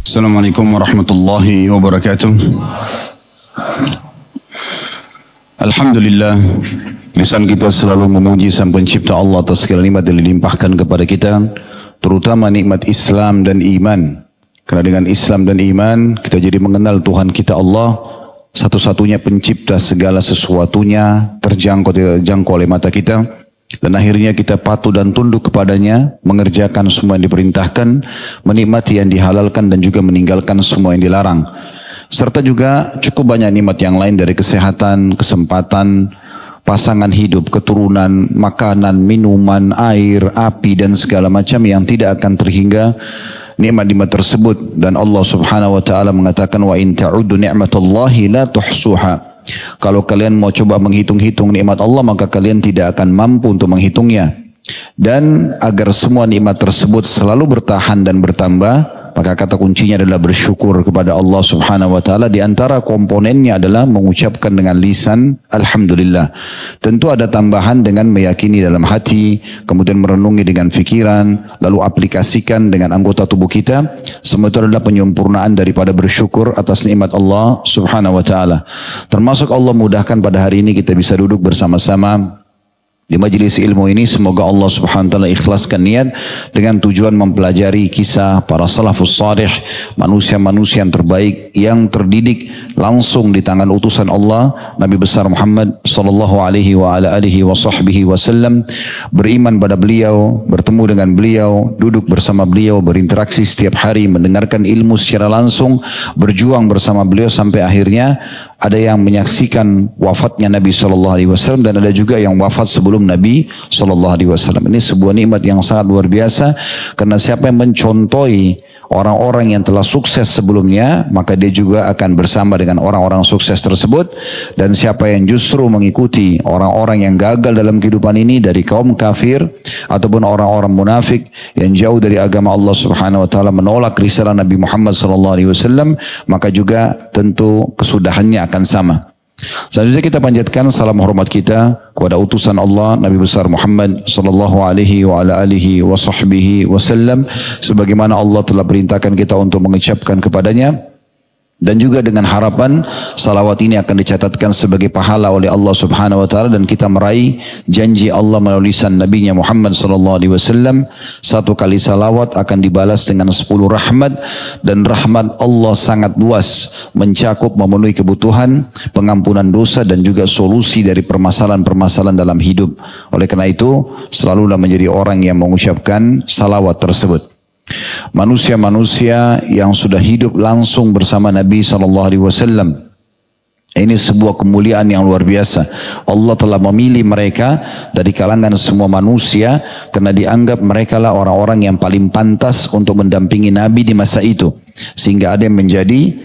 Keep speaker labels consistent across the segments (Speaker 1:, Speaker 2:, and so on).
Speaker 1: Assalamualaikum warahmatullahi wabarakatuh. Alhamdulillah, lisan kita selalu memuji Sang Pencipta Allah atas segala nikmat yang dilimpahkan kepada kita, terutama nikmat Islam dan iman. Karena dengan Islam dan iman kita jadi mengenal Tuhan kita Allah, satu-satunya pencipta segala sesuatunya, terjangkau oleh mata kita. Dan akhirnya kita patuh dan tunduk kepadanya, mengerjakan semua yang diperintahkan, menikmati yang dihalalkan dan juga meninggalkan semua yang dilarang. Serta juga cukup banyak nikmat yang lain dari kesehatan, kesempatan, pasangan hidup, keturunan, makanan, minuman, air, api dan segala macam yang tidak akan terhingga nikmat-nikmat tersebut. Dan Allah Subhanahu wa taala mengatakan wa in ta'uddu ni'matallahi la tuhsuha. Kalau kalian mau coba menghitung-hitung nikmat Allah, maka kalian tidak akan mampu untuk menghitungnya. Dan agar semua nikmat tersebut selalu bertahan dan bertambah, maka kata kuncinya adalah bersyukur kepada Allah Subhanahu wa taala. Di antara komponennya adalah mengucapkan dengan lisan alhamdulillah. Tentu ada tambahan dengan meyakini dalam hati, kemudian merenungi dengan fikiran, lalu aplikasikan dengan anggota tubuh kita. Semua itu adalah penyempurnaan daripada bersyukur atas nikmat Allah Subhanahu wa taala. Termasuk Allah mudahkan pada hari ini kita bisa duduk bersama-sama di majelis ilmu ini. Semoga Allah Subhanahu wa taala ikhlaskan niat dengan tujuan mempelajari kisah para salafus salih, manusia-manusia yang terbaik yang terdidik langsung di tangan utusan Allah Nabi besar Muhammad sallallahu alaihi wa ala alihi wa sahbihi wasallam, beriman pada beliau, bertemu dengan beliau, duduk bersama beliau, berinteraksi setiap hari, mendengarkan ilmu secara langsung, berjuang bersama beliau sampai akhirnya ada yang menyaksikan wafatnya Nabi SAW dan ada juga yang wafat sebelum Nabi SAW. Ini sebuah nikmat yang sangat luar biasa, karena siapa yang mencontohi orang-orang yang telah sukses sebelumnya, maka dia juga akan bersama dengan orang-orang sukses tersebut. Dan siapa yang justru mengikuti orang-orang yang gagal dalam kehidupan ini dari kaum kafir ataupun orang-orang munafik yang jauh dari agama Allah Subhanahu wa taala, menolak risalah Nabi Muhammad SAW, maka juga tentu kesudahannya akan sama. Selanjutnya kita panjatkan salam hormat kita kepada utusan Allah Nabi besar Muhammad sallallahu alaihi wa ala alihi wa sahbihi wasallam, sebagaimana Allah telah perintahkan kita untuk mengucapkan kepadanya. Dan juga dengan harapan salawat ini akan dicatatkan sebagai pahala oleh Allah Subhanahu wa taala, dan kita meraih janji Allah melalui lisan Nabi-Nya Muhammad sallallahu alaihi wasallam, satu kali salawat akan dibalas dengan 10 rahmat. Dan rahmat Allah sangat luas, mencakup memenuhi kebutuhan, pengampunan dosa dan juga solusi dari permasalahan-permasalahan dalam hidup. Oleh karena itu, selalulah menjadi orang yang mengucapkan salawat tersebut. Manusia-manusia yang sudah hidup langsung bersama Nabi SAW, ini sebuah kemuliaan yang luar biasa. Allah telah memilih mereka dari kalangan semua manusia karena dianggap mereka lah orang-orang yang paling pantas untuk mendampingi Nabi di masa itu. Sehingga ada yang menjadi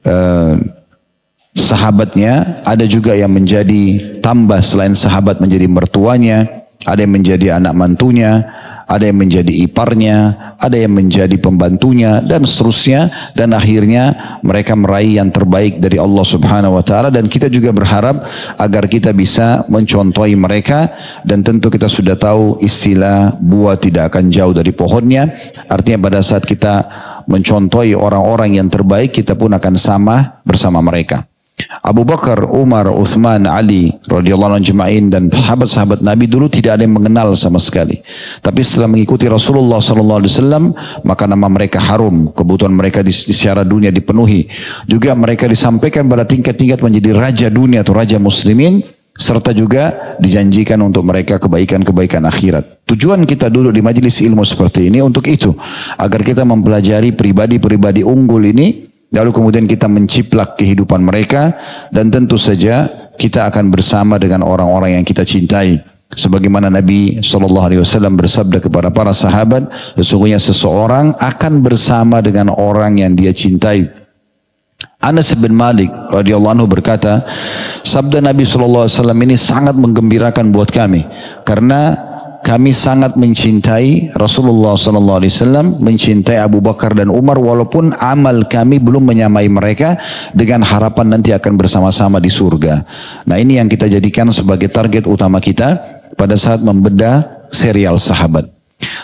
Speaker 1: sahabatnya, ada juga yang menjadi tambah selain sahabat menjadi mertuanya, ada yang menjadi anak mantunya, ada yang menjadi iparnya, ada yang menjadi pembantunya, dan seterusnya. Dan akhirnya mereka meraih yang terbaik dari Allah Subhanahu wa taala, dan kita juga berharap agar kita bisa mencontohi mereka. Dan tentu kita sudah tahu istilah buah tidak akan jauh dari pohonnya. Artinya pada saat kita mencontohi orang-orang yang terbaik, kita pun akan sama bersama mereka. Abu Bakar, Umar, Uthman, Ali radhiyallahu anhum ajma'in dan sahabat-sahabat Nabi dulu tidak ada yang mengenal sama sekali. Tapi setelah mengikuti Rasulullah SAW, maka nama mereka harum, kebutuhan mereka di secara dunia dipenuhi. Juga mereka disampaikan pada tingkat-tingkat menjadi raja dunia atau raja muslimin, serta juga dijanjikan untuk mereka kebaikan-kebaikan akhirat. Tujuan kita dulu di majelis ilmu seperti ini untuk itu, agar kita mempelajari pribadi-pribadi unggul ini, lalu kemudian kita menciplak kehidupan mereka, dan tentu saja kita akan bersama dengan orang-orang yang kita cintai. Sebagaimana Nabi SAW bersabda kepada para sahabat, sesungguhnya seseorang akan bersama dengan orang yang dia cintai. Anas bin Malik radhiyallahu anhu berkata, sabda Nabi SAW ini sangat menggembirakan buat kami, karena kami sangat mencintai Rasulullah SAW, mencintai Abu Bakar dan Umar, walaupun amal kami belum menyamai mereka, dengan harapan nanti akan bersama-sama di surga. Nah, ini yang kita jadikan sebagai target utama kita pada saat membedah serial sahabat.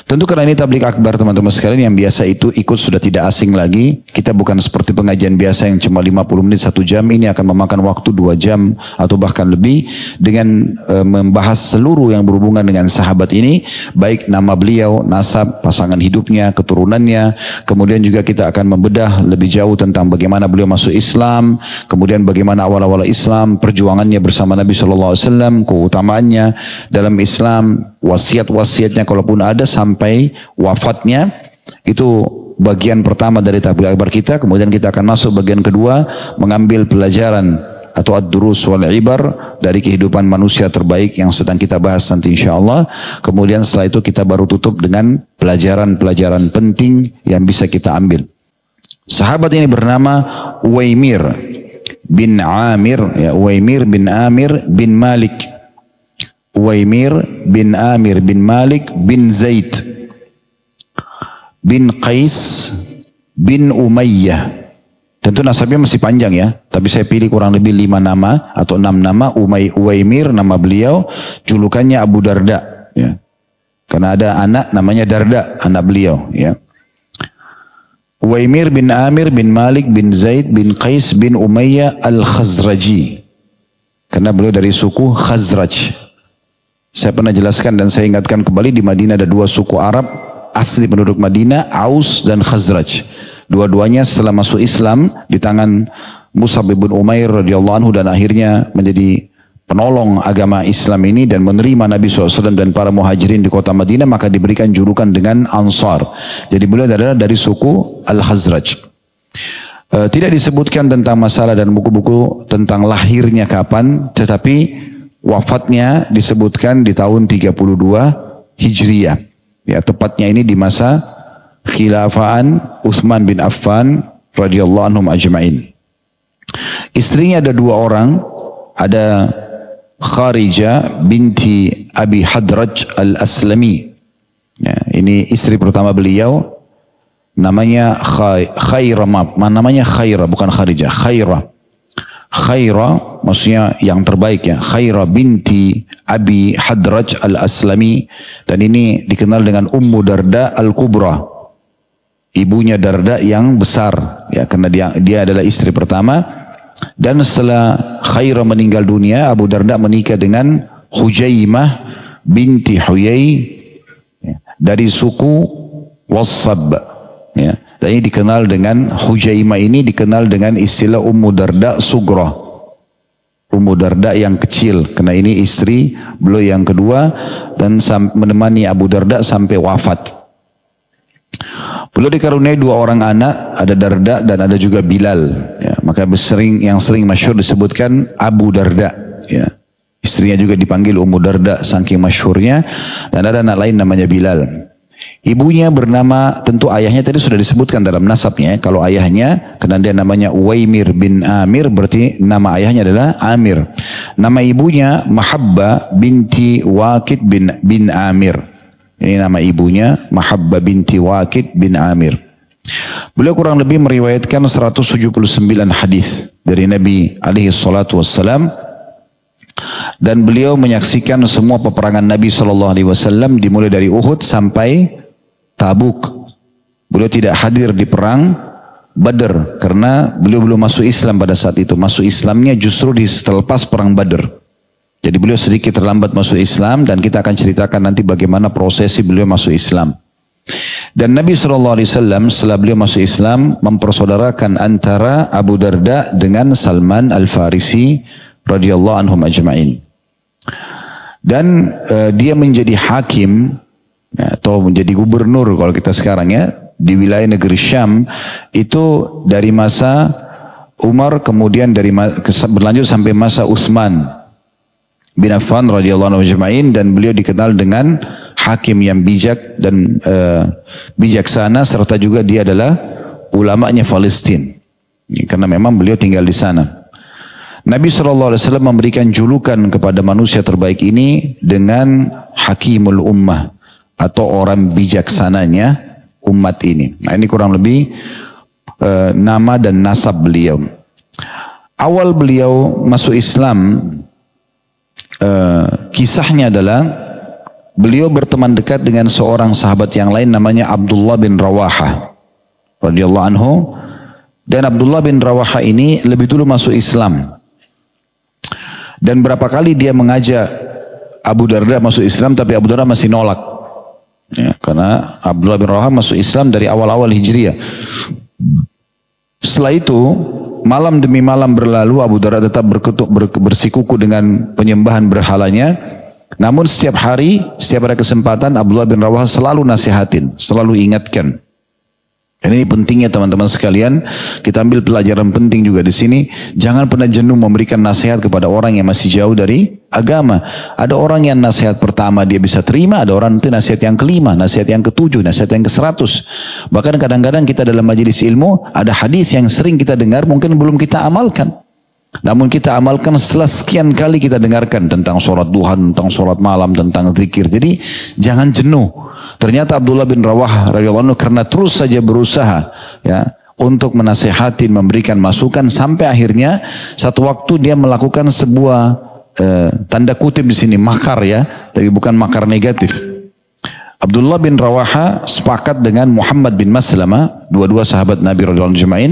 Speaker 1: Tentu karena ini tablik akbar teman-teman sekalian, yang biasa itu ikut sudah tidak asing lagi. Kita bukan seperti pengajian biasa yang cuma 50 menit 1 jam, ini akan memakan waktu 2 jam atau bahkan lebih dengan membahas seluruh yang berhubungan dengan sahabat ini, baik nama beliau, nasab, pasangan hidupnya, keturunannya, kemudian juga kita akan membedah lebih jauh tentang bagaimana beliau masuk Islam, kemudian bagaimana awal-awal Islam, perjuangannya bersama Nabi SAW, keutamaannya dalam Islam, wasiat-wasiatnya kalaupun ada sampai wafatnya. Itu bagian pertama dari tabligh akbar kita. Kemudian kita akan masuk bagian kedua, mengambil pelajaran atau ad-durus wal ibar dari kehidupan manusia terbaik yang sedang kita bahas nanti insyaallah. Kemudian setelah itu kita baru tutup dengan pelajaran-pelajaran penting yang bisa kita ambil. Sahabat ini bernama Uwaimir bin Amir, ya, Uwaimir bin Amir bin Malik. Uwaimir bin Amir bin Malik bin Zaid bin Qais bin Umayyah. Tentu nasabnya masih panjang ya, tapi saya pilih kurang lebih 5 nama atau 6 nama. Uwaimir nama beliau, julukannya Abu Darda, ya. Karena ada anak namanya Darda, anak beliau, ya. Uwaimir bin Amir bin Malik bin Zaid bin Qais bin Umayyah al-Khazraji. Karena beliau dari suku Khazraj. Saya pernah jelaskan dan saya ingatkan kembali, di Madinah ada 2 suku Arab asli penduduk Madinah, Aus dan Khazraj. Dua-duanya setelah masuk Islam di tangan Mus'ab bin Umair radhiyallahu anhu dan akhirnya menjadi penolong agama Islam ini dan menerima Nabi SAW dan para muhajirin di kota Madinah, maka diberikan julukan dengan Ansar. Jadi beliau adalah dari suku Al-Khazraj. Tidak disebutkan tentang masalah dan buku-buku tentang lahirnya kapan, tetapi wafatnya disebutkan di tahun 32 Hijriah. Ya, tepatnya ini di masa khilafaan Utsman bin Affan radhiyallahu anhum ajma'in. Istrinya ada 2 orang, ada Kharijah binti Abi Hadraj al-Aslami. Ya, ini istri pertama beliau, namanya Khairah, namanya Khairah bukan Kharijah, Khairah. Khairah maksudnya yang terbaik ya. Khairah binti Abi Hadraj al-Aslami, dan ini dikenal dengan Ummu Darda al-Kubra, ibunya Darda yang besar ya, karena dia adalah istri pertama. Dan setelah Khairah meninggal dunia, Abu Darda menikah dengan Hujaimah binti Huyai ya, dari suku Wassab ya. Dan ini dikenal dengan Hujaimah, ini dikenal dengan istilah Ummu Darda Sugra, Ummu Darda yang kecil, karena ini istri beliau yang kedua dan menemani Abu Darda sampai wafat. Beliau dikaruniai 2 orang anak, ada Darda dan ada juga Bilal ya, maka yang sering masyhur disebutkan Abu Darda ya. Istrinya juga dipanggil Ummu Darda saking masyhurnya, dan ada anak lain namanya Bilal. Ibunya bernama, tentu ayahnya tadi sudah disebutkan dalam nasabnya. Kalau ayahnya, karena dia namanya Uwaimir bin Amir, berarti nama ayahnya adalah Amir. Nama ibunya Mahabba binti Waqid bin Amir. Ini nama ibunya Mahabba binti Waqid bin Amir. Beliau kurang lebih meriwayatkan 179 hadis dari Nabi alaihi salatu wassalam. Dan beliau menyaksikan semua peperangan Nabi SAW dimulai dari Uhud sampai Tabuk. Beliau tidak hadir di perang Badr karena beliau belum masuk Islam pada saat itu. Masuk Islamnya justru selepas perang Badr. Jadi beliau sedikit terlambat masuk Islam, dan kita akan ceritakan nanti bagaimana prosesi beliau masuk Islam. Dan Nabi SAW setelah beliau masuk Islam mempersaudarakan antara Abu Darda dengan Salman Al-Farisi radhiyallahu anhum ajma'in. Dan dia menjadi hakim ya, atau menjadi gubernur kalau kita sekarang ya, di wilayah negeri Syam itu dari masa Umar, kemudian berlanjut sampai masa Utsman bin Affan radhiyallahu anhu ajma'in, dan beliau dikenal dengan hakim yang bijak dan bijaksana, serta juga dia adalah ulamanya Palestina karena memang beliau tinggal di sana. Nabi SAW memberikan julukan kepada manusia terbaik ini dengan Hakimul Ummah, atau orang bijaksananya umat ini. Nah, ini kurang lebih nama dan nasab beliau. Awal beliau masuk Islam, kisahnya adalah beliau berteman dekat dengan seorang sahabat yang lain namanya Abdullah bin Rawaha radhiyallahu anhu. Dan Abdullah bin Rawaha ini lebih dulu masuk Islam. Dan berapa kali dia mengajak Abu Darda masuk Islam, tapi Abu Darda masih nolak. Ya, karena Abdullah bin Rawaha masuk Islam dari awal-awal Hijriah. Setelah itu, malam demi malam berlalu, Abu Darda tetap bersikuku dengan penyembahan berhalanya. Namun setiap hari, setiap ada kesempatan, Abdullah bin Rawaha selalu nasihatin, selalu ingatkan. Dan ini pentingnya teman-teman sekalian, kita ambil pelajaran penting juga di sini. Jangan pernah jenuh memberikan nasihat kepada orang yang masih jauh dari agama. Ada orang yang nasihat pertama dia bisa terima, ada orang nanti nasihat yang kelima, nasihat yang ketujuh, nasihat yang ke-100. Bahkan kadang-kadang kita dalam majelis ilmu, ada hadis yang sering kita dengar, mungkin belum kita amalkan. Namun kita amalkan setelah sekian kali kita dengarkan tentang sholat duha, tentang sholat malam, tentang zikir. Jadi jangan jenuh. Ternyata Abdullah bin Rawaha radhiyallahu anhu karena terus saja berusaha ya untuk menasihatin, memberikan masukan, sampai akhirnya satu waktu dia melakukan sebuah tanda kutip di sini makar ya, tapi bukan makar negatif. Abdullah bin Rawaha sepakat dengan Muhammad bin Maslamah, dua-dua sahabat Nabi radhiyallahu anhu ajma'in,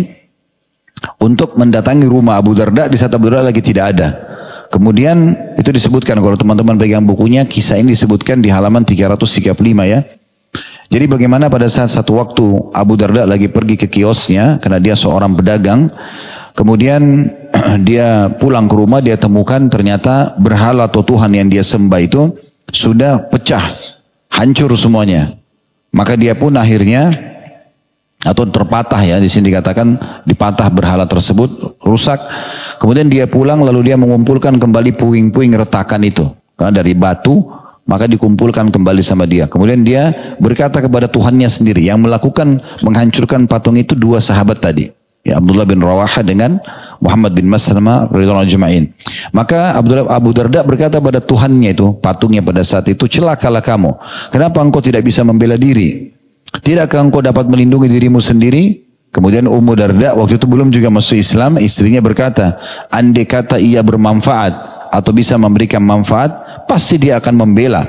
Speaker 1: untuk mendatangi rumah Abu Darda di saat Abu Darda lagi tidak ada. Kemudian itu disebutkan, kalau teman-teman pegang bukunya, kisah ini disebutkan di halaman 335 ya. Jadi bagaimana pada saat satu waktu Abu Darda lagi pergi ke kiosnya, karena dia seorang pedagang. Kemudian dia pulang ke rumah, dia temukan ternyata berhala atau Tuhan yang dia sembah itu sudah pecah, hancur semuanya. Maka dia pun akhirnya, atau terpatah ya, di sini dikatakan dipatah berhala tersebut, rusak. Kemudian dia pulang, lalu dia mengumpulkan kembali puing-puing retakan itu, karena dari batu, maka dikumpulkan kembali sama dia. Kemudian dia berkata kepada Tuhannya sendiri, yang melakukan menghancurkan patung itu dua sahabat tadi, ya, Abdullah bin Rawaha dengan Muhammad bin Maslamah radhiyallahu ajma'in. Maka Abu Darda berkata pada Tuhannya itu, patungnya pada saat itu, celakalah kamu, kenapa engkau tidak bisa membela diri? Tidakkah engkau dapat melindungi dirimu sendiri? Kemudian Ummu Darda waktu itu belum juga masuk Islam, istrinya berkata, andai kata ia bermanfaat atau bisa memberikan manfaat, pasti dia akan membela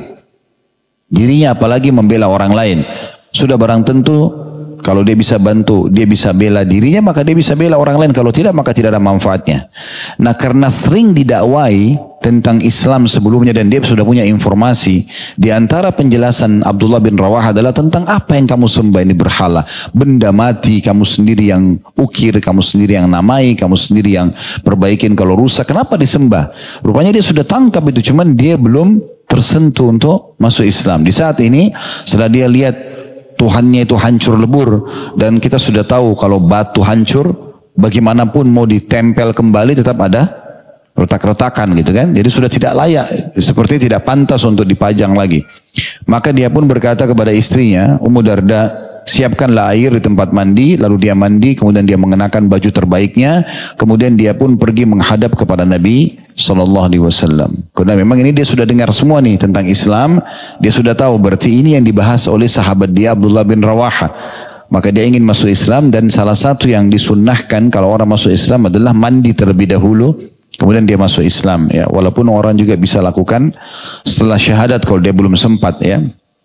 Speaker 1: dirinya, apalagi membela orang lain. Sudah barang tentu kalau dia bisa bantu, dia bisa bela dirinya, maka dia bisa bela orang lain. Kalau tidak, maka tidak ada manfaatnya. Nah, karena sering didakwai tentang Islam sebelumnya dan dia sudah punya informasi, di antara penjelasan Abdullah bin Rawaha adalah tentang apa yang kamu sembah ini berhala, benda mati, kamu sendiri yang ukir, kamu sendiri yang namai, kamu sendiri yang perbaikin kalau rusak, kenapa disembah? Rupanya dia sudah tangkap itu, cuman dia belum tersentuh untuk masuk Islam. Di saat ini setelah dia lihat Tuhannya itu hancur lebur, dan kita sudah tahu kalau batu hancur, bagaimanapun mau ditempel kembali tetap ada retak-retakan gitu kan. Jadi sudah tidak layak, seperti tidak pantas untuk dipajang lagi. Maka dia pun berkata kepada istrinya, Ummu Darda, siapkanlah air di tempat mandi, lalu dia mandi, kemudian dia mengenakan baju terbaiknya, kemudian dia pun pergi menghadap kepada Nabi Sallallahu Alaihi Wasallam. Karena memang ini dia sudah dengar semua nih tentang Islam, dia sudah tahu berarti ini yang dibahas oleh sahabat dia Abdullah bin Rawaha. Maka dia ingin masuk Islam, dan salah satu yang disunnahkan kalau orang masuk Islam adalah mandi terlebih dahulu, kemudian dia masuk Islam ya. Walaupun orang juga bisa lakukan setelah syahadat kalau dia belum sempat ya.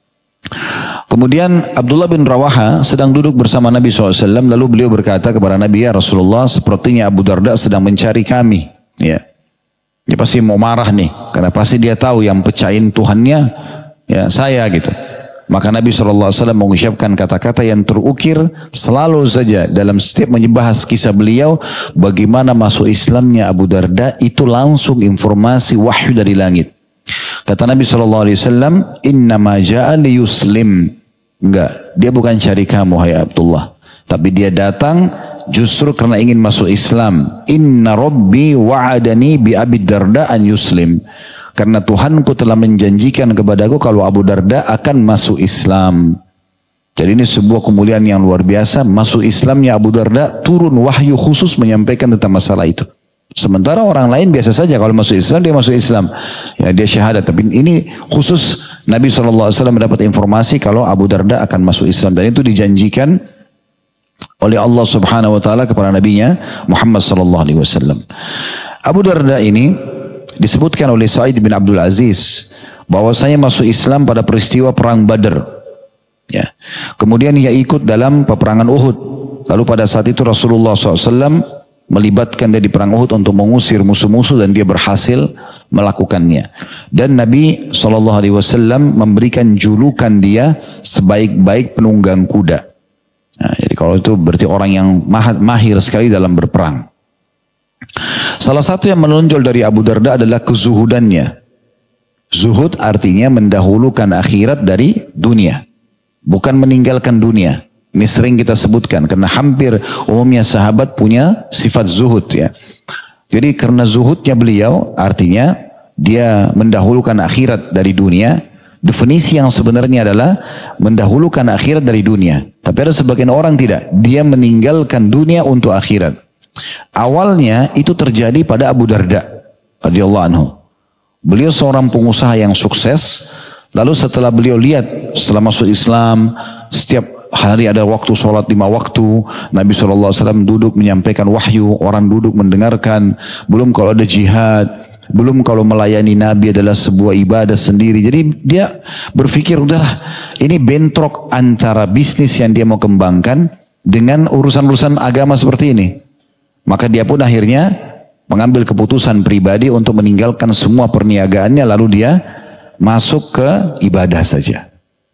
Speaker 1: Kemudian Abdullah bin Rawaha sedang duduk bersama Nabi SAW, lalu beliau berkata kepada Nabi, ya Rasulullah, sepertinya Abu Darda sedang mencari kami ya. Dia pasti mau marah nih, karena pasti dia tahu yang pecahin Tuhannya ya saya gitu. Maka Nabi SAW mengucapkan kata-kata yang terukir selalu saja dalam setiap membahas kisah beliau, bagaimana masuk Islamnya Abu Darda itu langsung informasi wahyu dari langit. Kata Nabi SAW, innama ja'a liyuslim. Enggak, dia bukan cari kamu hai Abdullah, tapi dia datang justru karena ingin masuk Islam. Inna Rabbi wa'adani bi Abi Darda an yuslim. Karena Tuhanku telah menjanjikan kepadaku kalau Abu Darda akan masuk Islam. Jadi ini sebuah kemuliaan yang luar biasa. Masuk Islamnya Abu Darda, turun wahyu khusus menyampaikan tentang masalah itu. Sementara orang lain biasa saja kalau masuk Islam, dia masuk Islam. Ya, dia syahadat. Tapi ini khusus Nabi SAW mendapat informasi kalau Abu Darda akan masuk Islam. Dan itu dijanjikan oleh Allah Subhanahu wa taala kepada nabinya Muhammad sallallahu alaihi wasallam. Abu Darda ini disebutkan oleh Sa'id bin Abdul Aziz bahwasanya masuk Islam pada peristiwa perang Badar. Ya. Kemudian ia ikut dalam peperangan Uhud. Lalu pada saat itu Rasulullah SAW melibatkan dia di perang Uhud untuk mengusir musuh-musuh dan dia berhasil melakukannya. Dan Nabi SAW memberikan julukan dia sebaik-baik penunggang kuda. Nah, jadi kalau itu berarti orang yang mahir sekali dalam berperang. Salah satu yang menonjol dari Abu Darda adalah kezuhudannya. Zuhud artinya mendahulukan akhirat dari dunia, bukan meninggalkan dunia. Ini sering kita sebutkan karena hampir umumnya sahabat punya sifat zuhud ya. Jadi karena zuhudnya beliau artinya dia mendahulukan akhirat dari dunia. Definisi yang sebenarnya adalah mendahulukan akhirat dari dunia. Tapi ada sebagian orang tidak. Dia meninggalkan dunia untuk akhirat. Awalnya itu terjadi pada Abu Darda radhiyallahu anhu. Beliau seorang pengusaha yang sukses. Lalu setelah beliau lihat, setelah masuk Islam, setiap hari ada waktu sholat 5 waktu. Nabi SAW duduk menyampaikan wahyu. Orang duduk mendengarkan. Belum kalau ada jihad. Belum kalau melayani Nabi adalah sebuah ibadah sendiri. Jadi dia berpikir udahlah ini bentrok antara bisnis yang dia mau kembangkan dengan urusan-urusan agama seperti ini. Maka dia pun akhirnya mengambil keputusan pribadi untuk meninggalkan semua perniagaannya lalu dia masuk ke ibadah saja.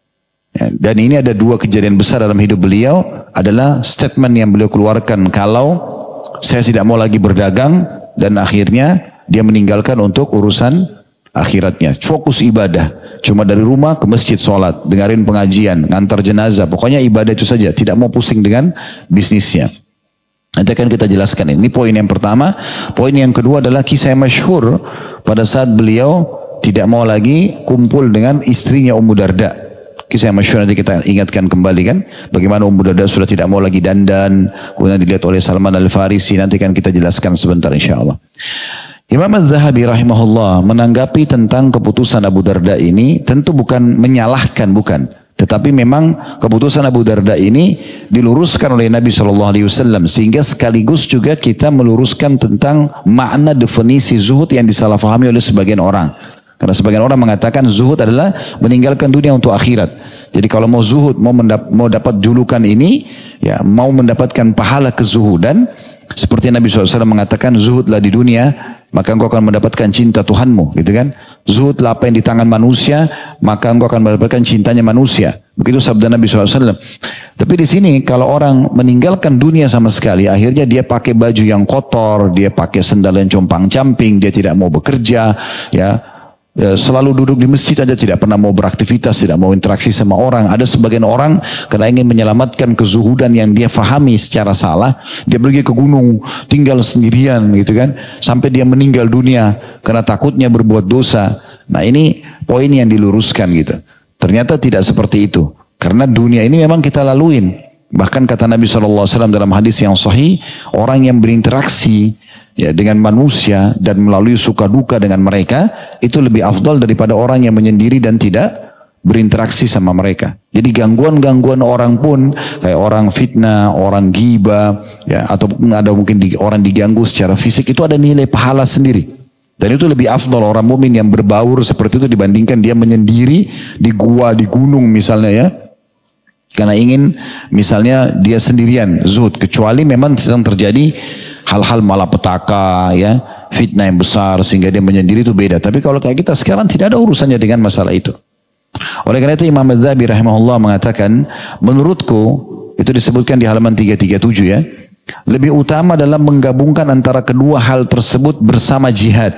Speaker 1: Dan ini ada 2 kejadian besar dalam hidup beliau adalah statement yang beliau keluarkan kalau saya tidak mau lagi berdagang dan akhirnya dia meninggalkan untuk urusan akhiratnya. Fokus ibadah. Cuma dari rumah ke masjid sholat. Dengarin pengajian. Ngantar jenazah. Pokoknya ibadah itu saja. Tidak mau pusing dengan bisnisnya. Nanti akan kita jelaskan. Ini poin yang pertama. Poin yang kedua adalah kisah yang masyhur. Pada saat beliau tidak mau lagi kumpul dengan istrinya Ummu Darda. Kisah yang masyhur nanti kita ingatkan kembali kan. Bagaimana Ummu Darda sudah tidak mau lagi dandan. Kemudian dilihat oleh Salman Al-Farisi. Nanti akan kita jelaskan sebentar insya Allah. Imam Az-Zahabi rahimahullah menanggapi tentang keputusan Abu Darda ini tentu bukan menyalahkan, bukan. Tetapi memang keputusan Abu Darda ini diluruskan oleh Nabi SAW sehingga sekaligus juga kita meluruskan tentang makna definisi zuhud yang disalahfahami oleh sebagian orang. Karena sebagian orang mengatakan zuhud adalah meninggalkan dunia untuk akhirat. Jadi kalau mau zuhud, mau dapat julukan ini, ya mau mendapatkan pahala kezuhudan, seperti Nabi SAW mengatakan zuhudlah di dunia, maka engkau akan mendapatkan cinta Tuhanmu, gitu kan? Zuhudlah apa yang di tangan manusia, maka engkau akan mendapatkan cintanya manusia. Begitu sabda Nabi SAW. Tapi di sini kalau orang meninggalkan dunia sama sekali, akhirnya dia pakai baju yang kotor, dia pakai sendal yang compang-camping, dia tidak mau bekerja, ya. Selalu duduk di masjid aja, tidak pernah mau beraktivitas, tidak mau interaksi sama orang. Ada sebagian orang karena ingin menyelamatkan kezuhudan yang dia fahami secara salah, dia pergi ke gunung, tinggal sendirian gitu kan, sampai dia meninggal dunia karena takutnya berbuat dosa. Nah ini poin yang diluruskan gitu. Ternyata tidak seperti itu. Karena dunia ini memang kita laluin. Bahkan kata Nabi SAW dalam hadis yang sahih, orang yang berinteraksi ya dengan manusia dan melalui suka duka dengan mereka itu lebih afdal daripada orang yang menyendiri dan tidak berinteraksi sama mereka. Jadi gangguan-gangguan orang pun kayak orang fitnah, orang ghibah, ya ataupun ada mungkin orang diganggu secara fisik itu ada nilai pahala sendiri. Dan itu lebih afdal orang mukmin yang berbaur seperti itu dibandingkan dia menyendiri di gua, di gunung misalnya ya. Karena ingin misalnya dia sendirian zuhud, kecuali memang sedang terjadi hal-hal malapetaka ya, fitnah yang besar sehingga dia menyendiri itu beda. Tapi kalau kayak kita sekarang tidak ada urusannya dengan masalah itu. Oleh karena itu Imam Az-Zahabi rahimahullah mengatakan, menurutku itu disebutkan di halaman 337 ya, lebih utama dalam menggabungkan antara kedua hal tersebut bersama jihad.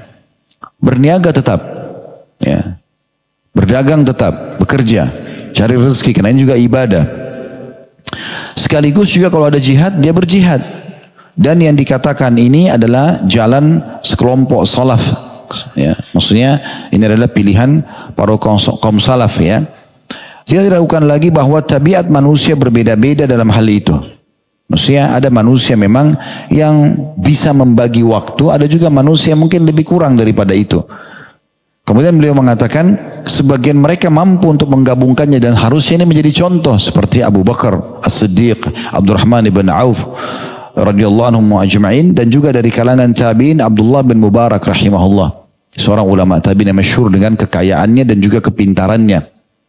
Speaker 1: Berniaga tetap ya, berdagang tetap, bekerja, cari rezeki, karena ini juga ibadah. Sekaligus juga kalau ada jihad, dia berjihad. Dan yang dikatakan ini adalah jalan sekelompok salaf. Ya, maksudnya ini adalah pilihan para kaum salaf ya. Jika diragukan lagi bahwa tabiat manusia berbeda-beda dalam hal itu. Maksudnya ada manusia memang yang bisa membagi waktu, ada juga manusia yang mungkin lebih kurang daripada itu. Kemudian beliau mengatakan sebagian mereka mampu untuk menggabungkannya dan harusnya ini menjadi contoh seperti Abu Bakar As-Siddiq, Abdurrahman ibn Auf radhiyallahu anhum ajma'in, dan juga dari kalangan tabi'in Abdullah bin Mubarak rahimahullah. Seorang ulama tabi'in yang masyhur dengan kekayaannya dan juga kepintarannya.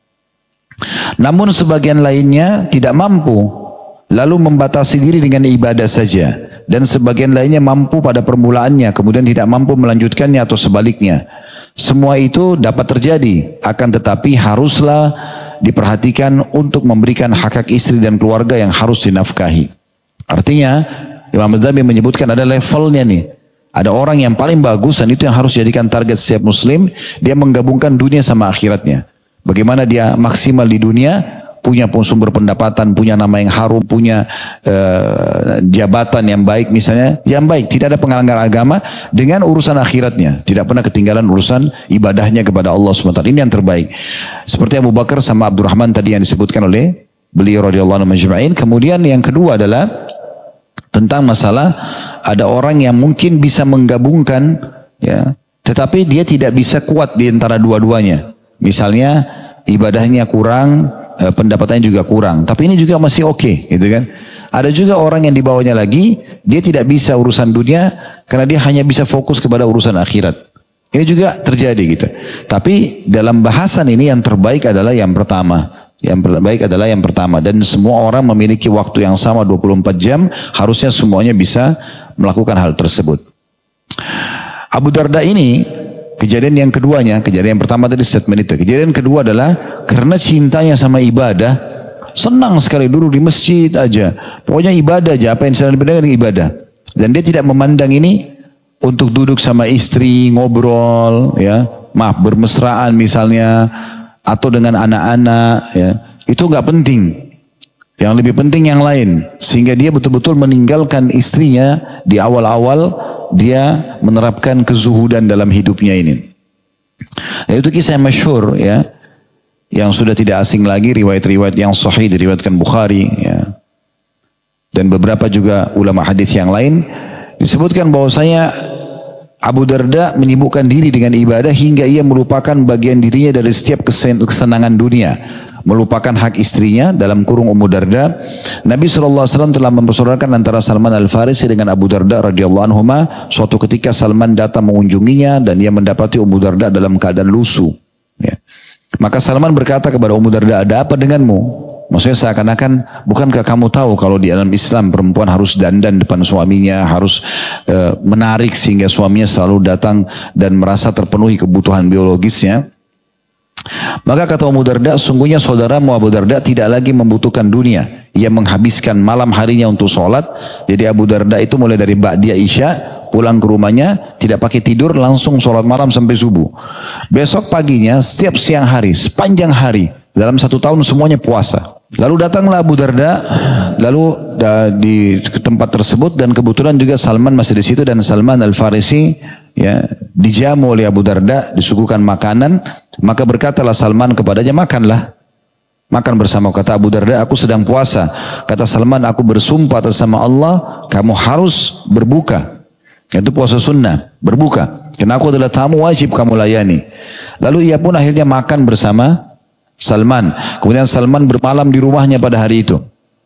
Speaker 1: Namun sebagian lainnya tidak mampu, lalu membatasi diri dengan ibadah saja. Dan sebagian lainnya mampu pada permulaannya, kemudian tidak mampu melanjutkannya atau sebaliknya. Semua itu dapat terjadi, akan tetapi haruslah diperhatikan untuk memberikan hak-hak istri dan keluarga yang harus dinafkahi. Artinya, Imam Ghazali menyebutkan ada levelnya nih. Ada orang yang paling bagus dan itu yang harus jadikan target setiap muslim. Dia menggabungkan dunia sama akhiratnya. Bagaimana dia maksimal di dunia, punya sumber pendapatan, punya nama yang harum, punya jabatan yang baik misalnya, yang baik, tidak ada penghalangan agama dengan urusan akhiratnya, tidak pernah ketinggalan urusan ibadahnya kepada Allah SWT. Ini yang terbaik. Seperti Abu Bakar sama Abdurrahman tadi yang disebutkan oleh beliau radhiyallahu anhu majma'in. Kemudian yang kedua adalah tentang masalah ada orang yang mungkin bisa menggabungkan, ya, tetapi dia tidak bisa kuat di antara dua-duanya. Misalnya ibadahnya kurang, pendapatannya juga kurang, tapi ini juga masih oke, gitu kan. Ada juga orang yang di bawahnya lagi, dia tidak bisa urusan dunia karena dia hanya bisa fokus kepada urusan akhirat. Ini juga terjadi gitu. Tapi dalam bahasan ini yang terbaik adalah yang pertama. Yang terbaik adalah yang pertama, dan semua orang memiliki waktu yang sama 24 jam, harusnya semuanya bisa melakukan hal tersebut. Abu Darda ini kejadian yang keduanya, kejadian yang pertama tadi statement itu. Kejadian kedua adalah karena cintanya sama ibadah, senang sekali duduk di masjid aja. Pokoknya ibadah aja, apa yang sedang dibedakan ibadah. Dan dia tidak memandang ini untuk duduk sama istri, ngobrol, ya, bermesraan misalnya, atau dengan anak-anak, ya. Itu nggak penting. Yang lebih penting yang lain. Sehingga dia betul-betul meninggalkan istrinya di awal-awal dia menerapkan kezuhudan dalam hidupnya ini. Itu kisah yang masyhur, ya, yang sudah tidak asing lagi, riwayat-riwayat yang sahih diriwayatkan Bukhari, ya, dan beberapa juga ulama hadis yang lain disebutkan bahwasanya Abu Darda menyibukkan diri dengan ibadah hingga ia melupakan bagian dirinya dari setiap kesenangan dunia. Melupakan hak istrinya, dalam kurung Ummu Darda. Nabi SAW telah mempersaudarakan antara Salman Al-Farisi dengan Abu Darda radhiyallahu anhuma. Suatu ketika Salman datang mengunjunginya dan ia mendapati Ummu Darda dalam keadaan lusuh. Ya. Maka Salman berkata kepada Ummu Darda, ada apa denganmu? Maksudnya seakan-akan, bukankah kamu tahu kalau di dalam Islam perempuan harus dandan depan suaminya, harus menarik sehingga suaminya selalu datang dan merasa terpenuhi kebutuhan biologisnya. Maka kata Ummu Darda, sungguhnya saudaramu Abu Darda tidak lagi membutuhkan dunia. Ia menghabiskan malam harinya untuk sholat. Jadi Abu Darda itu mulai dari ba'da Isya, pulang ke rumahnya, tidak pakai tidur, langsung sholat malam sampai subuh. Besok paginya, setiap siang hari, sepanjang hari, dalam 1 tahun semuanya puasa. Lalu datanglah Abu Darda, lalu di tempat tersebut, dan kebetulan juga Salman masih di situ, dan Salman Al-Farisi, ya, dijamu oleh Abu Darda, disuguhkan makanan. Maka berkatalah Salman kepadanya, makanlah. Makan bersama. Kata Abu Darda, aku sedang puasa. Kata Salman, aku bersumpah atas nama Allah, kamu harus berbuka. Itu puasa sunnah, berbuka. Karena aku adalah tamu, wajib kamu layani. Lalu ia pun akhirnya makan bersama Salman. Kemudian Salman bermalam di rumahnya pada hari itu.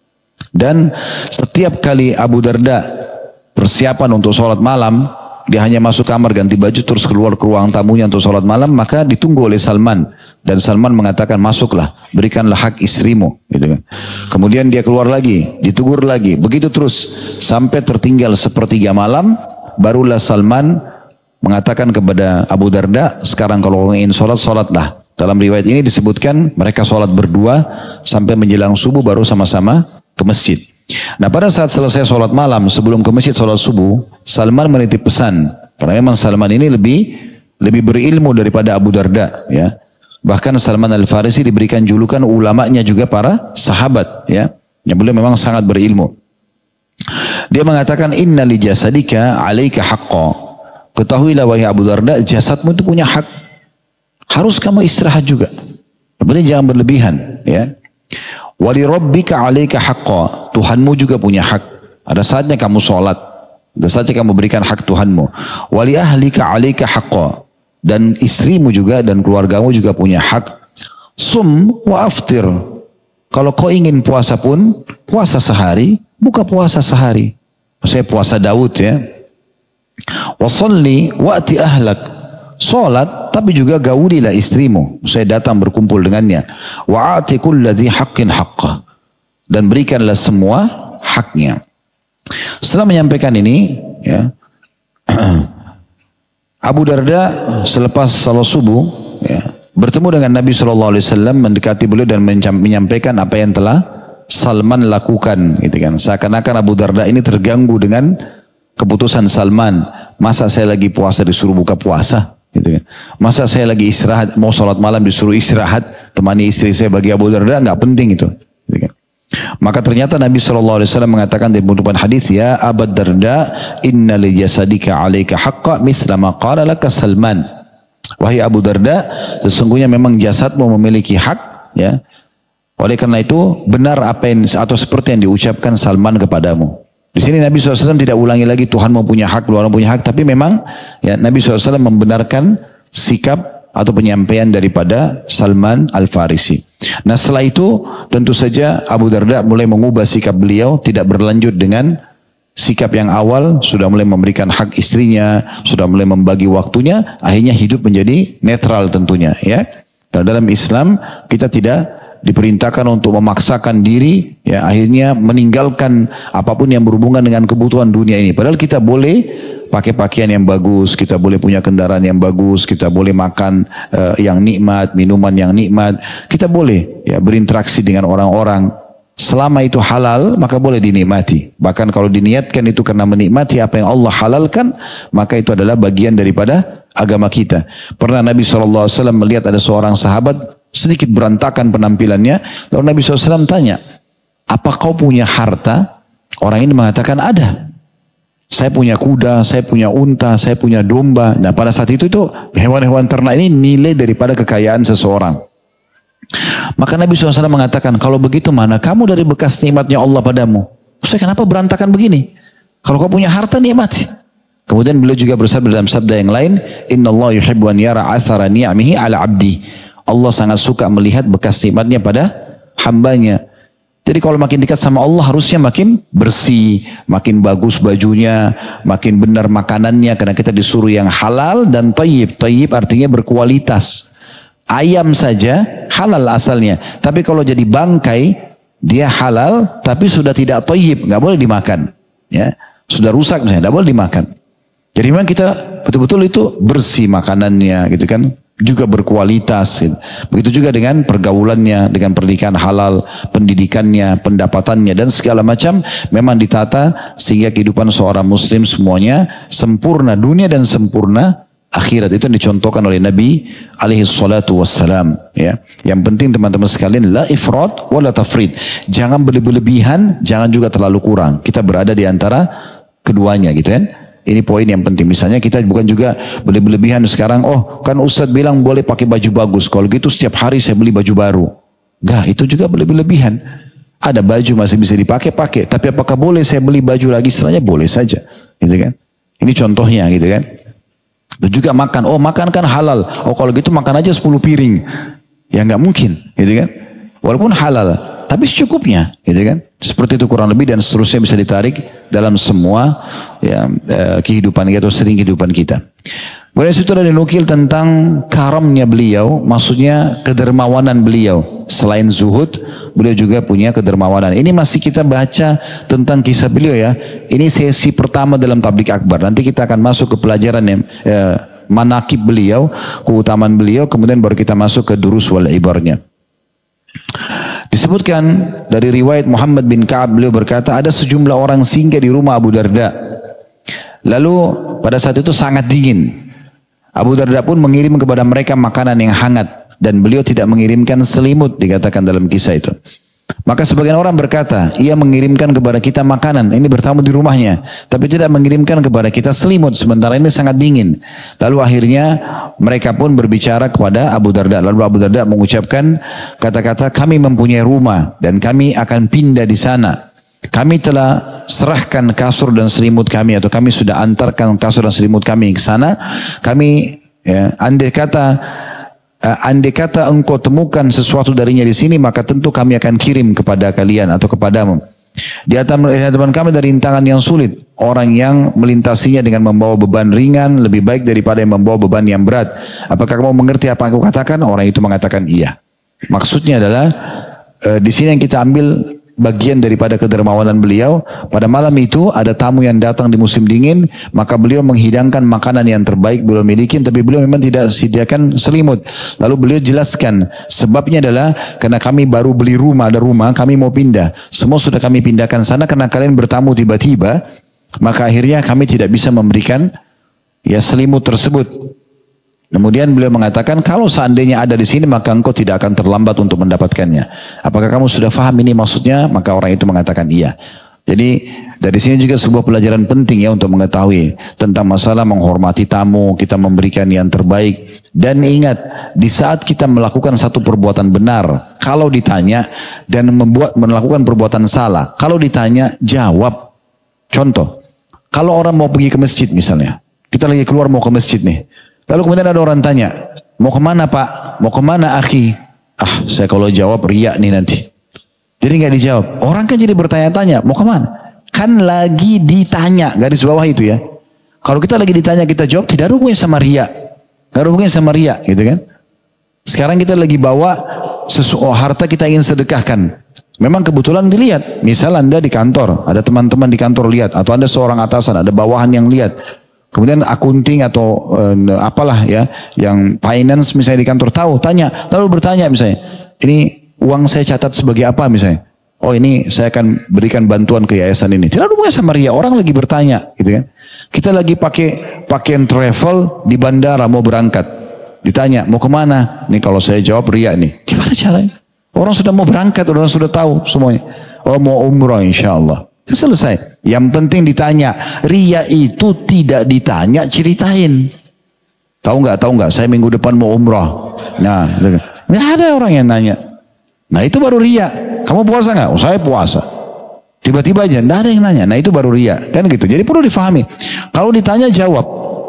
Speaker 1: Dan setiap kali Abu Darda persiapan untuk sholat malam, dia hanya masuk kamar ganti baju terus keluar ke ruang tamunya untuk sholat malam, maka ditunggu oleh Salman. Dan Salman mengatakan, masuklah, berikanlah hak istrimu, gitu kan. Kemudian dia keluar lagi, ditegur lagi, begitu terus sampai tertinggal sepertiga malam. Barulah Salman mengatakan kepada Abu Darda, sekarang kalau ingin sholat, sholatlah. Dalam riwayat ini disebutkan mereka sholat berdua sampai menjelang subuh baru sama-sama ke masjid. Nah, pada saat selesai sholat malam sebelum ke masjid sholat subuh, Salman menitip pesan. Karena memang Salman ini lebih berilmu daripada Abu Darda, ya. Bahkan Salman Al-Farisi diberikan julukan ulamanya juga para sahabat, ya. Yang beliau memang sangat berilmu. Dia mengatakan, inna li jasadika alaika haqqa. Ketahuilah wahai Abu Darda, jasadmu itu punya hak. Harus kamu istirahat juga. Berarti jangan berlebihan, ya. Wali rabbika 'alaika haqqan. Tuhanmu juga punya hak. Ada saatnya kamu sholat. Ada saatnya kamu berikan hak Tuhanmu. Wali ahlika 'alaika haqqan. Dan istrimu juga dan keluargamu juga punya hak. Sum wa aftir. Kalau kau ingin puasa pun, puasa sehari, buka puasa sehari. Maksudnya puasa Daud, ya. Wa shalli wa'ti ahlak. Salat, tapi juga gaulilah istrimu. Saya datang berkumpul dengannya. Wa a'ti kulladzi haqqin haqqah. Dan berikanlah semua haknya. Setelah menyampaikan ini, ya, Abu Darda selepas salat subuh, ya, bertemu dengan Nabi SAW, mendekati beliau dan menyampaikan apa yang telah Salman lakukan, gitu kan. Seakan-akan Abu Darda ini terganggu dengan keputusan Salman. Masa saya lagi puasa disuruh buka puasa, gitu kan. Masa saya lagi istirahat, mau sholat malam disuruh istirahat, temani istri saya. Bagi Abu Darda nggak penting itu, gitu kan. Maka ternyata Nabi SAW mengatakan di penutupan hadis, ya Abu Darda, inna li jasadika alaika haqqa mithla ma qala laka Salman. Wahai Abu Darda, sesungguhnya memang jasadmu memiliki hak, ya. Oleh karena itu benar apa yang atau seperti yang diucapkan Salman kepadamu. Di sini Nabi SAW tidak ulangi lagi Tuhan mau punya hak, luar punya hak, tapi memang ya Nabi SAW membenarkan sikap atau penyampaian daripada Salman Al-Farisi. Nah setelah itu tentu saja Abu Darda mulai mengubah sikap beliau, tidak berlanjut dengan sikap yang awal, sudah mulai memberikan hak istrinya, sudah mulai membagi waktunya, akhirnya hidup menjadi netral tentunya, ya. Karena dalam Islam kita tidak diperintahkan untuk memaksakan diri, ya, akhirnya meninggalkan apapun yang berhubungan dengan kebutuhan dunia ini. Padahal kita boleh pakai pakaian yang bagus, kita boleh punya kendaraan yang bagus, kita boleh makan yang nikmat, minuman yang nikmat, kita boleh ya berinteraksi dengan orang-orang. Selama itu halal, maka boleh dinikmati. Bahkan kalau diniatkan itu karena menikmati apa yang Allah halalkan, maka itu adalah bagian daripada agama kita. Pernah Nabi SAW melihat ada seorang sahabat sedikit berantakan penampilannya. Lalu Nabi SAW tanya, apa kau punya harta? Orang ini mengatakan ada. Saya punya kuda, saya punya unta, saya punya domba. Nah pada saat itu hewan-hewan ternak ini nilai daripada kekayaan seseorang. Maka Nabi SAW mengatakan, kalau begitu mana kamu dari bekas nikmatnya Allah padamu? Ustaz, kenapa berantakan begini? Kalau kau punya harta nikmati. Kemudian beliau juga bersabda dalam sabda yang lain, Inna Allah yuhibbu an yara athara ni'amihi ala abdi. Allah sangat suka melihat bekas nikmatnya pada hambanya. Jadi kalau makin dekat sama Allah harusnya makin bersih, makin bagus bajunya, makin benar makanannya, karena kita disuruh yang halal dan tayyib. Tayyib artinya berkualitas. Ayam saja halal asalnya, tapi kalau jadi bangkai dia halal tapi sudah tidak tayyib, nggak boleh dimakan, ya sudah rusak misalnya, nggak boleh dimakan. Jadi memang kita betul-betul itu bersih makanannya, gitu kan, juga berkualitas. Gitu. Begitu juga dengan pergaulannya, dengan pernikahan halal, pendidikannya, pendapatannya dan segala macam memang ditata sehingga kehidupan seorang Muslim semuanya sempurna dunia dan sempurna akhirat. Itu yang dicontohkan oleh Nabi alaihi salatu wassalam, ya. Yang penting teman-teman sekalian, la ifrat wa la tafrid. Jangan berlebihan, jangan juga terlalu kurang. Kita berada di antara keduanya, gitu kan. Ini poin yang penting. Misalnya kita bukan juga berlebihan sekarang, oh kan Ustadz bilang boleh pakai baju bagus, kalau gitu setiap hari saya beli baju baru. Enggak, itu juga berlebihan. Ada baju masih bisa dipakai, tapi apakah boleh saya beli baju lagi setelahnya? Boleh saja, gitu kan. Ini contohnya, gitu kan. Juga makan, oh makan kan halal, oh kalau gitu makan aja 10 piring, ya nggak mungkin, gitu kan, walaupun halal, tapi secukupnya, gitu kan, seperti itu kurang lebih dan seterusnya bisa ditarik dalam semua ya, kehidupan kita atau sering kehidupan kita. Kemudian situ ada dinukil tentang karamnya beliau, maksudnya kedermawanan beliau. Selain zuhud, beliau juga punya kedermawanan. Ini masih kita baca tentang kisah beliau ya. Ini sesi pertama dalam tabligh akbar. Nanti kita akan masuk ke pelajaran yang manakib beliau, keutamaan beliau, kemudian baru kita masuk ke durus wal ibarnya. Disebutkan dari riwayat Muhammad bin Ka'ab, beliau berkata ada sejumlah orang singgah di rumah Abu Darda. Lalu pada saat itu sangat dingin. Abu Darda pun mengirim kepada mereka makanan yang hangat dan beliau tidak mengirimkan selimut, dikatakan dalam kisah itu. Maka sebagian orang berkata, ia mengirimkan kepada kita makanan, ini bertamu di rumahnya, tapi tidak mengirimkan kepada kita selimut, sementara ini sangat dingin. Lalu akhirnya mereka pun berbicara kepada Abu Darda. Lalu Abu Darda mengucapkan kata-kata, kami mempunyai rumah dan kami akan pindah di sana. Kami telah serahkan kasur dan selimut kami, atau kami sudah antarkan kasur dan selimut kami ke sana. Kami, ya, andai kata engkau temukan sesuatu darinya di sini, maka tentu kami akan kirim kepada kalian atau kepadamu. Di hadapan kami dari rintangan yang sulit. Orang yang melintasinya dengan membawa beban ringan lebih baik daripada yang membawa beban yang berat. Apakah kamu mengerti apa yang aku katakan? Orang itu mengatakan iya. Maksudnya adalah di sini yang kita ambil bagian daripada kedermawanan beliau. Pada malam itu ada tamu yang datang di musim dingin, maka beliau menghidangkan makanan yang terbaik beliau miliki, tapi beliau memang tidak sediakan selimut. Lalu beliau jelaskan sebabnya adalah karena kami baru beli rumah, ada rumah, kami mau pindah. Semua sudah kami pindahkan sana karena kalian bertamu tiba-tiba, maka akhirnya kami tidak bisa memberikan ya selimut tersebut. Kemudian beliau mengatakan, kalau seandainya ada di sini maka engkau tidak akan terlambat untuk mendapatkannya. Apakah kamu sudah faham ini maksudnya? Maka orang itu mengatakan iya. Jadi dari sini juga sebuah pelajaran penting ya untuk mengetahui tentang masalah menghormati tamu, kita memberikan yang terbaik. Dan ingat, di saat kita melakukan satu perbuatan benar, kalau ditanya, dan melakukan perbuatan salah, kalau ditanya, jawab. Contoh, kalau orang mau pergi ke masjid misalnya, kita lagi keluar mau ke masjid nih. Lalu kemudian ada orang tanya, mau kemana pak? Mau kemana akhi? Ah, saya kalau jawab riak nih nanti. Jadi nggak dijawab. Orang kan jadi bertanya-tanya, mau kemana? Kan lagi ditanya, garis bawah itu ya. Kalau kita lagi ditanya kita jawab, tidak ada hubungannya sama riak. Nggak ada hubungannya sama riak, gitu kan? Sekarang kita lagi bawa harta kita ingin sedekahkan. Memang kebetulan dilihat. Misal Anda di kantor, ada teman-teman di kantor lihat, atau Anda seorang atasan, ada bawahan yang lihat. Kemudian akunting atau apalah ya, yang finance misalnya di kantor tahu, tanya, lalu bertanya misalnya, ini uang saya catat sebagai apa misalnya? Oh ini saya akan berikan bantuan ke yayasan ini. Tidak ada hubungannya sama ria, orang lagi bertanya, gitu kan? Kita lagi pakai pakaian travel di bandara mau berangkat, ditanya mau kemana? Nih kalau saya jawab ria nih, gimana caranya? Orang sudah mau berangkat, orang sudah tahu semuanya. Oh mau umrah insya Allah. Selesai. Yang penting ditanya. Ria itu tidak ditanya, ceritain. Tahu nggak? Saya minggu depan mau umrah. Nah, nggak ada orang yang nanya. Nah itu baru ria. Kamu puasa nggak? Oh saya puasa. Tiba-tiba aja, nggak ada yang nanya. Nah itu baru ria, kan gitu. Jadi perlu difahami. Kalau ditanya jawab.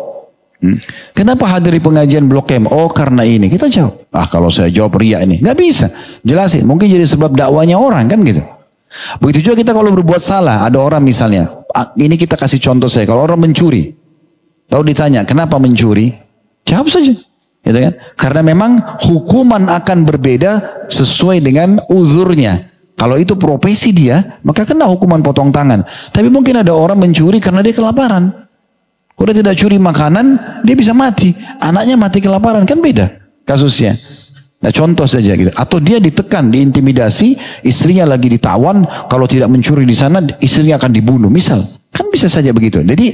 Speaker 1: Kenapa hadiri pengajian Blok M? Oh karena ini. Kita jawab. Ah kalau saya jawab ria ini, nggak bisa. Jelasin. Mungkin jadi sebab dakwanya orang kan gitu. Begitu juga kita kalau berbuat salah, ada orang misalnya, ini kita kasih contoh saya, kalau orang mencuri, lalu ditanya, kenapa mencuri? Jawab saja, gitu kan? Karena memang hukuman akan berbeda sesuai dengan uzurnya. Kalau itu profesi dia, maka kena hukuman potong tangan. Tapi mungkin ada orang mencuri karena dia kelaparan. Kalau dia tidak curi makanan, dia bisa mati. Anaknya mati kelaparan, kan beda kasusnya. Nah contoh saja gitu. Atau dia ditekan, diintimidasi, istrinya lagi ditawan, kalau tidak mencuri di sana, istrinya akan dibunuh. Misal, kan bisa saja begitu. Jadi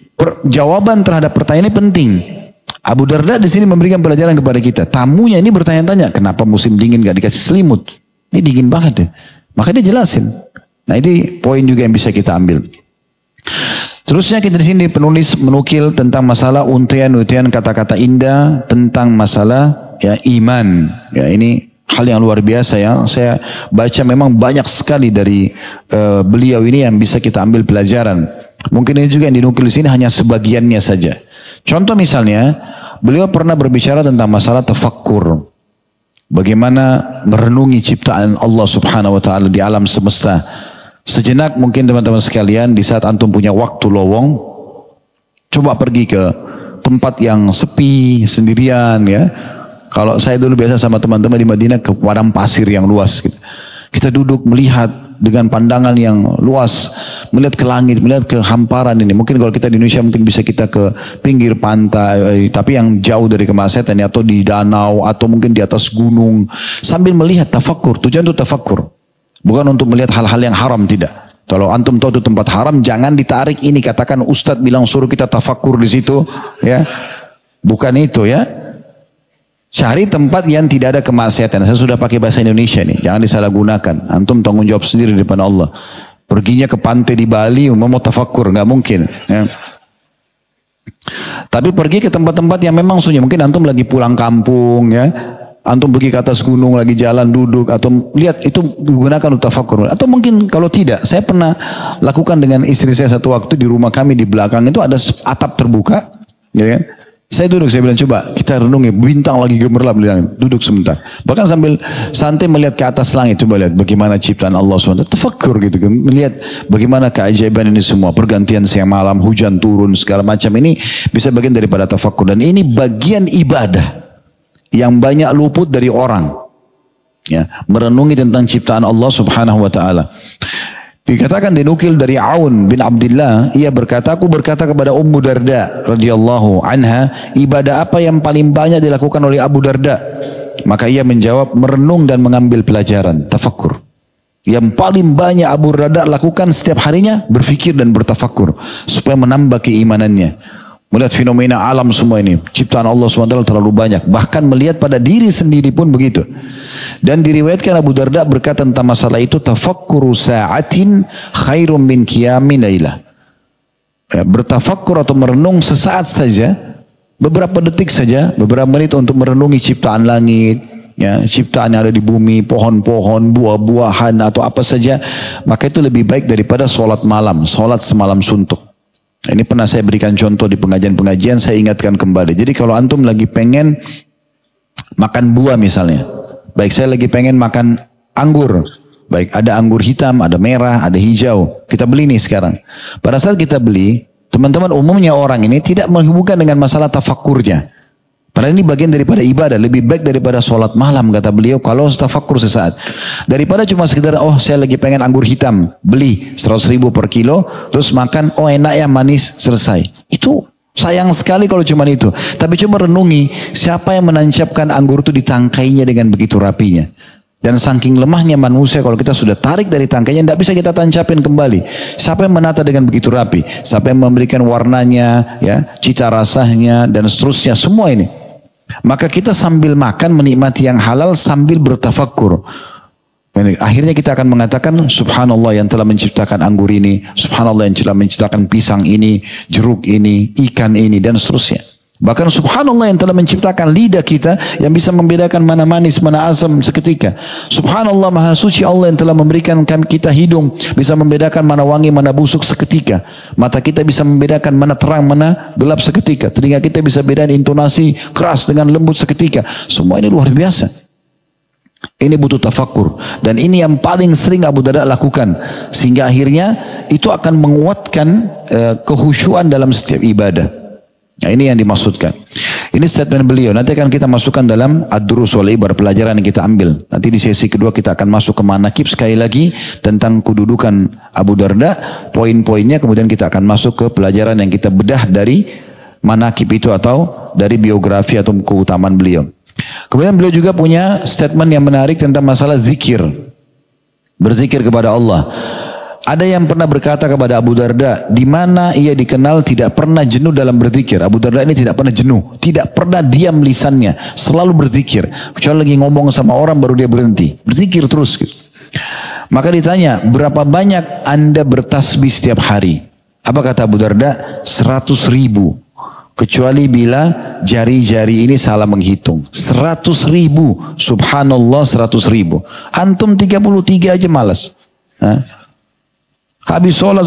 Speaker 1: jawaban terhadap pertanyaan ini penting. Abu Darda di sini memberikan pelajaran kepada kita. Tamunya ini bertanya-tanya, kenapa musim dingin gak dikasih selimut? Ini dingin banget ya. Maka dia jelasin. Nah ini poin juga yang bisa kita ambil. Terusnya kita di sini penulis menukil tentang masalah untian-untian kata-kata indah tentang masalah ya iman. Ya ini hal yang luar biasa ya. Saya baca memang banyak sekali dari beliau ini yang bisa kita ambil pelajaran. Mungkin ini juga yang dinukil di sini hanya sebagiannya saja. Contoh misalnya, beliau pernah berbicara tentang masalah tafakkur. Bagaimana merenungi ciptaan Allah Subhanahu wa taala di alam semesta. Sejenak mungkin teman-teman sekalian, di saat antum punya waktu lowong, coba pergi ke tempat yang sepi, sendirian ya. Kalau saya dulu biasa sama teman-teman di Madinah ke padang pasir yang luas gitu. Kita duduk melihat dengan pandangan yang luas, melihat ke langit, melihat ke hamparan ini. Mungkin kalau kita di Indonesia mungkin bisa kita ke pinggir pantai, tapi yang jauh dari kemasetan atau di danau atau mungkin di atas gunung, sambil melihat tafakkur. Tujuan itu tafakkur. Bukan untuk melihat hal-hal yang haram, tidak. Kalau antum tahu itu tempat haram, jangan ditarik ini. Katakan Ustadz bilang suruh kita tafakkur di situ, ya. Bukan itu ya. Cari tempat yang tidak ada kemaksiatan. Saya sudah pakai bahasa Indonesia nih, jangan disalahgunakan. Antum tanggung jawab sendiri di depan Allah. Perginya ke pantai di Bali mau tafakkur, nggak mungkin. Ya. Tapi pergi ke tempat-tempat yang memang sunyi. Mungkin antum lagi pulang kampung, ya. Antum pergi ke atas gunung, lagi jalan duduk, atau lihat itu digunakan untuk tafakkur. Atau mungkin kalau tidak, saya pernah lakukan dengan istri saya satu waktu di rumah kami di belakang itu ada atap terbuka, ya kan? Saya duduk, saya bilang coba kita renungi, bintang lagi gemerlap, duduk sebentar. Bahkan sambil santai melihat ke atas langit, coba lihat bagaimana ciptaan Allah SWT. Tafakkur gitu, melihat bagaimana keajaiban ini semua, pergantian siang malam, hujan turun, segala macam ini bisa bagian daripada tafakkur. Dan ini bagian ibadah yang banyak luput dari orang. Ya, merenungi tentang ciptaan Allah Subhanahu wa taala. Dikatakan dinukil dari Aun bin Abdullah, ia berkata, aku berkata kepada Ummu Darda radhiyallahu anha, ibadah apa yang paling banyak dilakukan oleh Abu Darda? Maka ia menjawab, merenung dan mengambil pelajaran, tafakkur. Yang paling banyak Abu Darda lakukan setiap harinya, berfikir dan bertafakkur supaya menambah keimanannya. Melihat fenomena alam semua ini, ciptaan Allah SWT terlalu banyak. Bahkan melihat pada diri sendiri pun begitu. Dan diriwayatkan Abu Darda berkata tentang masalah itu, tafakkuru sa'atin khairum min qiyamin lailah. Bertafakkur atau merenung sesaat saja, beberapa detik saja, beberapa menit untuk merenungi ciptaan langit, ya, ciptaan yang ada di bumi, pohon-pohon, buah-buahan atau apa saja, maka itu lebih baik daripada sholat malam, sholat semalam suntuk. Ini pernah saya berikan contoh di pengajian-pengajian, saya ingatkan kembali. Jadi kalau antum lagi pengen makan buah misalnya, baik saya lagi pengen makan anggur, baik ada anggur hitam, ada merah, ada hijau, kita beli nih sekarang. Pada saat kita beli, teman-teman umumnya orang ini tidak menghubungkan dengan masalah tafakkurnya. Padahal ini bagian daripada ibadah, lebih baik daripada sholat malam kata beliau kalau tafakkur sesaat. Daripada cuma sekedar, oh saya lagi pengen anggur hitam, beli 100.000 per kilo, terus makan, oh enak ya manis, selesai. Itu sayang sekali kalau cuma itu. Tapi coba renungi, siapa yang menancapkan anggur itu di tangkainya dengan begitu rapinya. Dan saking lemahnya manusia kalau kita sudah tarik dari tangkainya, tidak bisa kita tancapin kembali. Siapa yang menata dengan begitu rapi? Siapa yang memberikan warnanya, ya, cita rasanya, dan seterusnya, semua ini. Maka kita sambil makan menikmati yang halal sambil bertafakkur. Akhirnya kita akan mengatakan subhanallah yang telah menciptakan anggur ini, subhanallah yang telah menciptakan pisang ini, jeruk ini, ikan ini dan seterusnya. Bahkan subhanallah yang telah menciptakan lidah kita yang bisa membedakan mana manis, mana asam seketika. Subhanallah maha suci Allah yang telah memberikan kita hidung, bisa membedakan mana wangi, mana busuk seketika. Mata kita bisa membedakan mana terang, mana gelap seketika. Telinga kita bisa bedakan intonasi keras dengan lembut seketika. Semua ini luar biasa. Ini butuh tafakkur. Dan ini yang paling sering Abu Darda lakukan. Sehingga akhirnya itu akan menguatkan kehusyuan dalam setiap ibadah. Nah, ini yang dimaksudkan. Ini statement beliau. Nanti akan kita masukkan dalam ad-durus wal ibar, pelajaran yang kita ambil. Nanti di sesi kedua kita akan masuk ke manakib sekali lagi tentang kedudukan Abu Darda, poin-poinnya. Kemudian kita akan masuk ke pelajaran yang kita bedah dari manakib itu atau dari biografi atau keutamaan beliau. Kemudian beliau juga punya statement yang menarik tentang masalah zikir. Berzikir kepada Allah. Ada yang pernah berkata kepada Abu Darda, di mana ia dikenal tidak pernah jenuh dalam berzikir. Abu Darda ini tidak pernah jenuh, tidak pernah diam lisannya, selalu berzikir. Kecuali lagi ngomong sama orang baru dia berhenti, berzikir terus. Gitu. Maka ditanya, berapa banyak anda bertasbih setiap hari? Apa kata Abu Darda? 100.000. Kecuali bila jari-jari ini salah menghitung. 100.000, subhanallah 100.000. Antum 33 aja malas. Hah? Habis sholat,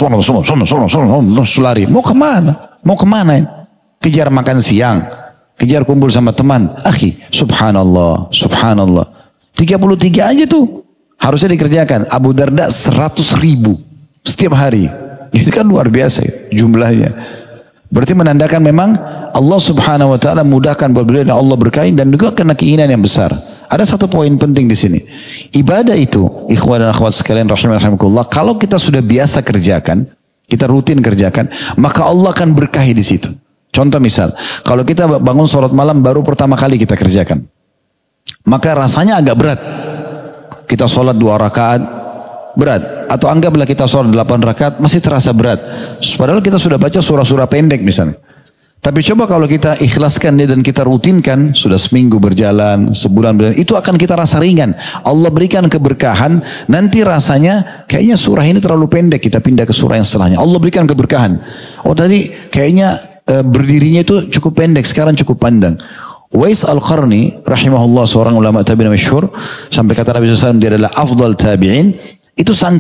Speaker 1: lari. Mau kemana? Mau kemana? Kejar makan siang. Kejar kumpul sama teman. Akhi, subhanallah, subhanallah. 33 aja tuh. Harusnya dikerjakan. Abu Darda 100.000 setiap hari. Itu kan luar biasa jumlahnya. Berarti menandakan memang Allah subhanahu wa ta'ala mudahkan buat beliau dan Allah berkahi dan juga kena keinginan yang besar. Ada satu poin penting di sini. Ibadah itu, ikhwan dan akhwat sekalian rahimakumullah, kalau kita sudah biasa kerjakan, kita rutin kerjakan, maka Allah akan berkahi di situ. Contoh misal, kalau kita bangun sholat malam baru pertama kali kita kerjakan, maka rasanya agak berat. Kita sholat 2 rakaat, berat. Atau anggaplah kita sholat 8 rakaat, masih terasa berat. Padahal kita sudah baca surah-surah pendek misalnya. Tapi coba kalau kita ikhlaskan dan kita rutinkan, sudah seminggu berjalan, sebulan berjalan, itu akan kita rasa ringan. Allah berikan keberkahan, nanti rasanya kayaknya surah ini terlalu pendek, kita pindah ke surah yang setelahnya. Allah berikan keberkahan. Oh tadi kayaknya berdirinya itu cukup pendek, sekarang cukup panjang. Uwais Al-Qarni, rahimahullah, seorang ulama tabi'in masyhur, sampai kata Nabi SAW dia adalah afdal tabi'in, itu saking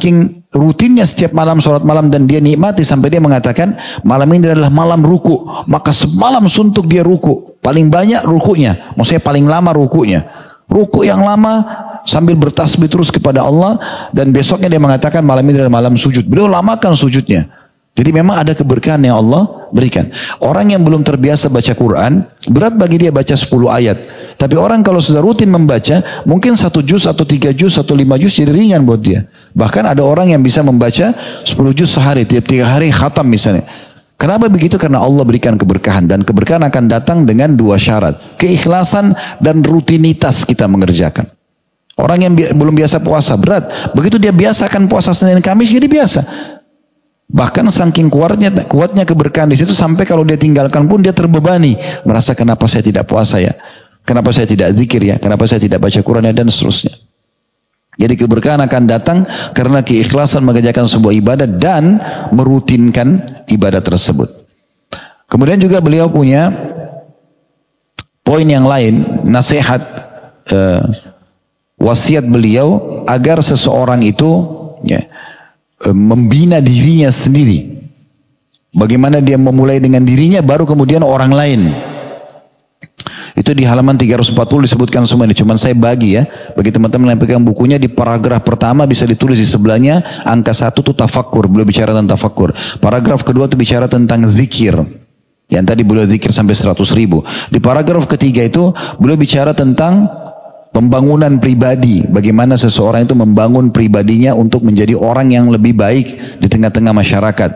Speaker 1: rutinnya setiap malam sholat malam dan dia nikmati sampai dia mengatakan malam ini adalah malam ruku, maka semalam suntuk dia ruku, paling banyak rukunya, maksudnya paling lama rukunya, ruku yang lama sambil bertasbih terus kepada Allah, dan besoknya dia mengatakan malam ini adalah malam sujud, beliau lamakan sujudnya. Jadi memang ada keberkahan yang Allah berikan. Orang yang belum terbiasa baca Quran, berat bagi dia baca 10 ayat. Tapi orang kalau sudah rutin membaca, mungkin 1 juz atau 3 juz atau 5 juz jadi ringan buat dia. Bahkan ada orang yang bisa membaca 10 juz sehari, tiap 3 hari khatam misalnya. Kenapa begitu? Karena Allah berikan keberkahan. Dan keberkahan akan datang dengan 2 syarat. Keikhlasan dan rutinitas kita mengerjakan. Orang yang belum biasa puasa, berat. Begitu dia biasakan puasa Senin Kamis, jadi biasa. Bahkan saking kuatnya keberkahan di situ sampai kalau dia tinggalkan pun dia terbebani, merasa kenapa saya tidak puasa ya, kenapa saya tidak zikir ya, kenapa saya tidak baca Quran ya, dan seterusnya. Jadi keberkahan akan datang karena keikhlasan mengerjakan sebuah ibadah dan merutinkan ibadah tersebut. Kemudian juga beliau punya poin yang lain, nasihat, wasiat beliau agar seseorang itu ya, membina dirinya sendiri. Bagaimana dia memulai dengan dirinya baru kemudian orang lain. Itu di halaman 340 disebutkan semua ini. Cuman saya bagi ya. Bagi teman-teman yang pegang bukunya, di paragraf pertama bisa ditulis di sebelahnya angka 1 itu tafakkur. Beliau bicara tentang tafakkur. Paragraf kedua itu bicara tentang zikir. Yang tadi beliau zikir sampai 100.000. Di paragraf ketiga itu beliau bicara tentang pembangunan pribadi, bagaimana seseorang itu membangun pribadinya untuk menjadi orang yang lebih baik di tengah-tengah masyarakat.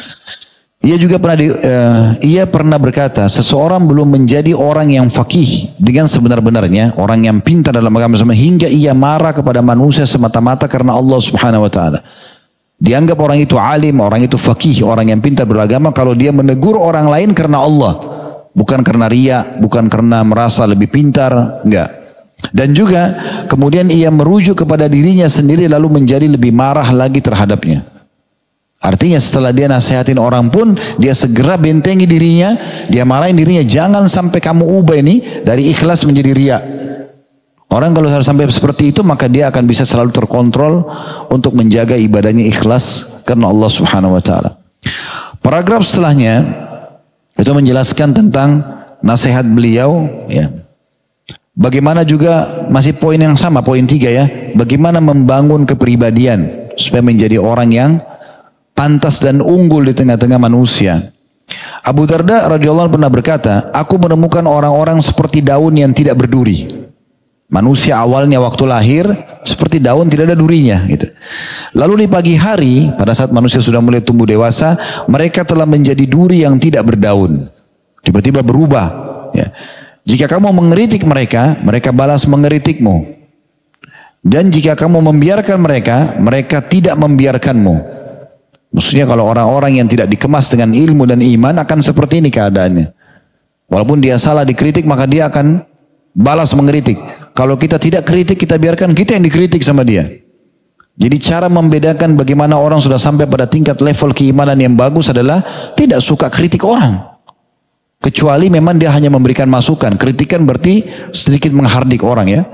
Speaker 1: Ia pernah berkata, seseorang belum menjadi orang yang faqih dengan sebenar-benarnya, orang yang pintar dalam agama hingga ia marah kepada manusia semata-mata karena Allah Subhanahu wa taala. Dianggap orang itu alim, orang itu faqih, orang yang pintar beragama kalau dia menegur orang lain karena Allah, bukan karena riya, bukan karena merasa lebih pintar, enggak. Dan juga kemudian ia merujuk kepada dirinya sendiri lalu menjadi lebih marah lagi terhadapnya. Artinya setelah dia nasihatin orang pun dia segera bentengi dirinya, dia marahin dirinya, jangan sampai kamu ubah ini dari ikhlas menjadi riya. Orang kalau sampai seperti itu maka dia akan bisa selalu terkontrol untuk menjaga ibadahnya ikhlas karena Allah Subhanahu wa taala. Paragraf setelahnya itu menjelaskan tentang nasihat beliau ya. Bagaimana juga masih poin yang sama, poin 3 ya. Bagaimana membangun kepribadian supaya menjadi orang yang pantas dan unggul di tengah-tengah manusia. Abu Darda radhiyallahu anhu pernah berkata, aku menemukan orang-orang seperti daun yang tidak berduri. Manusia awalnya waktu lahir seperti daun tidak ada durinya gitu. Lalu di pagi hari pada saat manusia sudah mulai tumbuh dewasa, mereka telah menjadi duri yang tidak berdaun. Tiba-tiba berubah ya. Jika kamu mengkritik mereka, mereka balas mengkritikmu. Dan jika kamu membiarkan mereka, mereka tidak membiarkanmu. Maksudnya kalau orang-orang yang tidak dikemas dengan ilmu dan iman akan seperti ini keadaannya. Walaupun dia salah dikritik, maka dia akan balas mengkritik. Kalau kita tidak kritik, kita biarkan kita yang dikritik sama dia. Jadi cara membedakan bagaimana orang sudah sampai pada tingkat level keimanan yang bagus adalah tidak suka kritik orang. Kecuali memang dia hanya memberikan masukan. Kritikan berarti sedikit menghardik orang ya.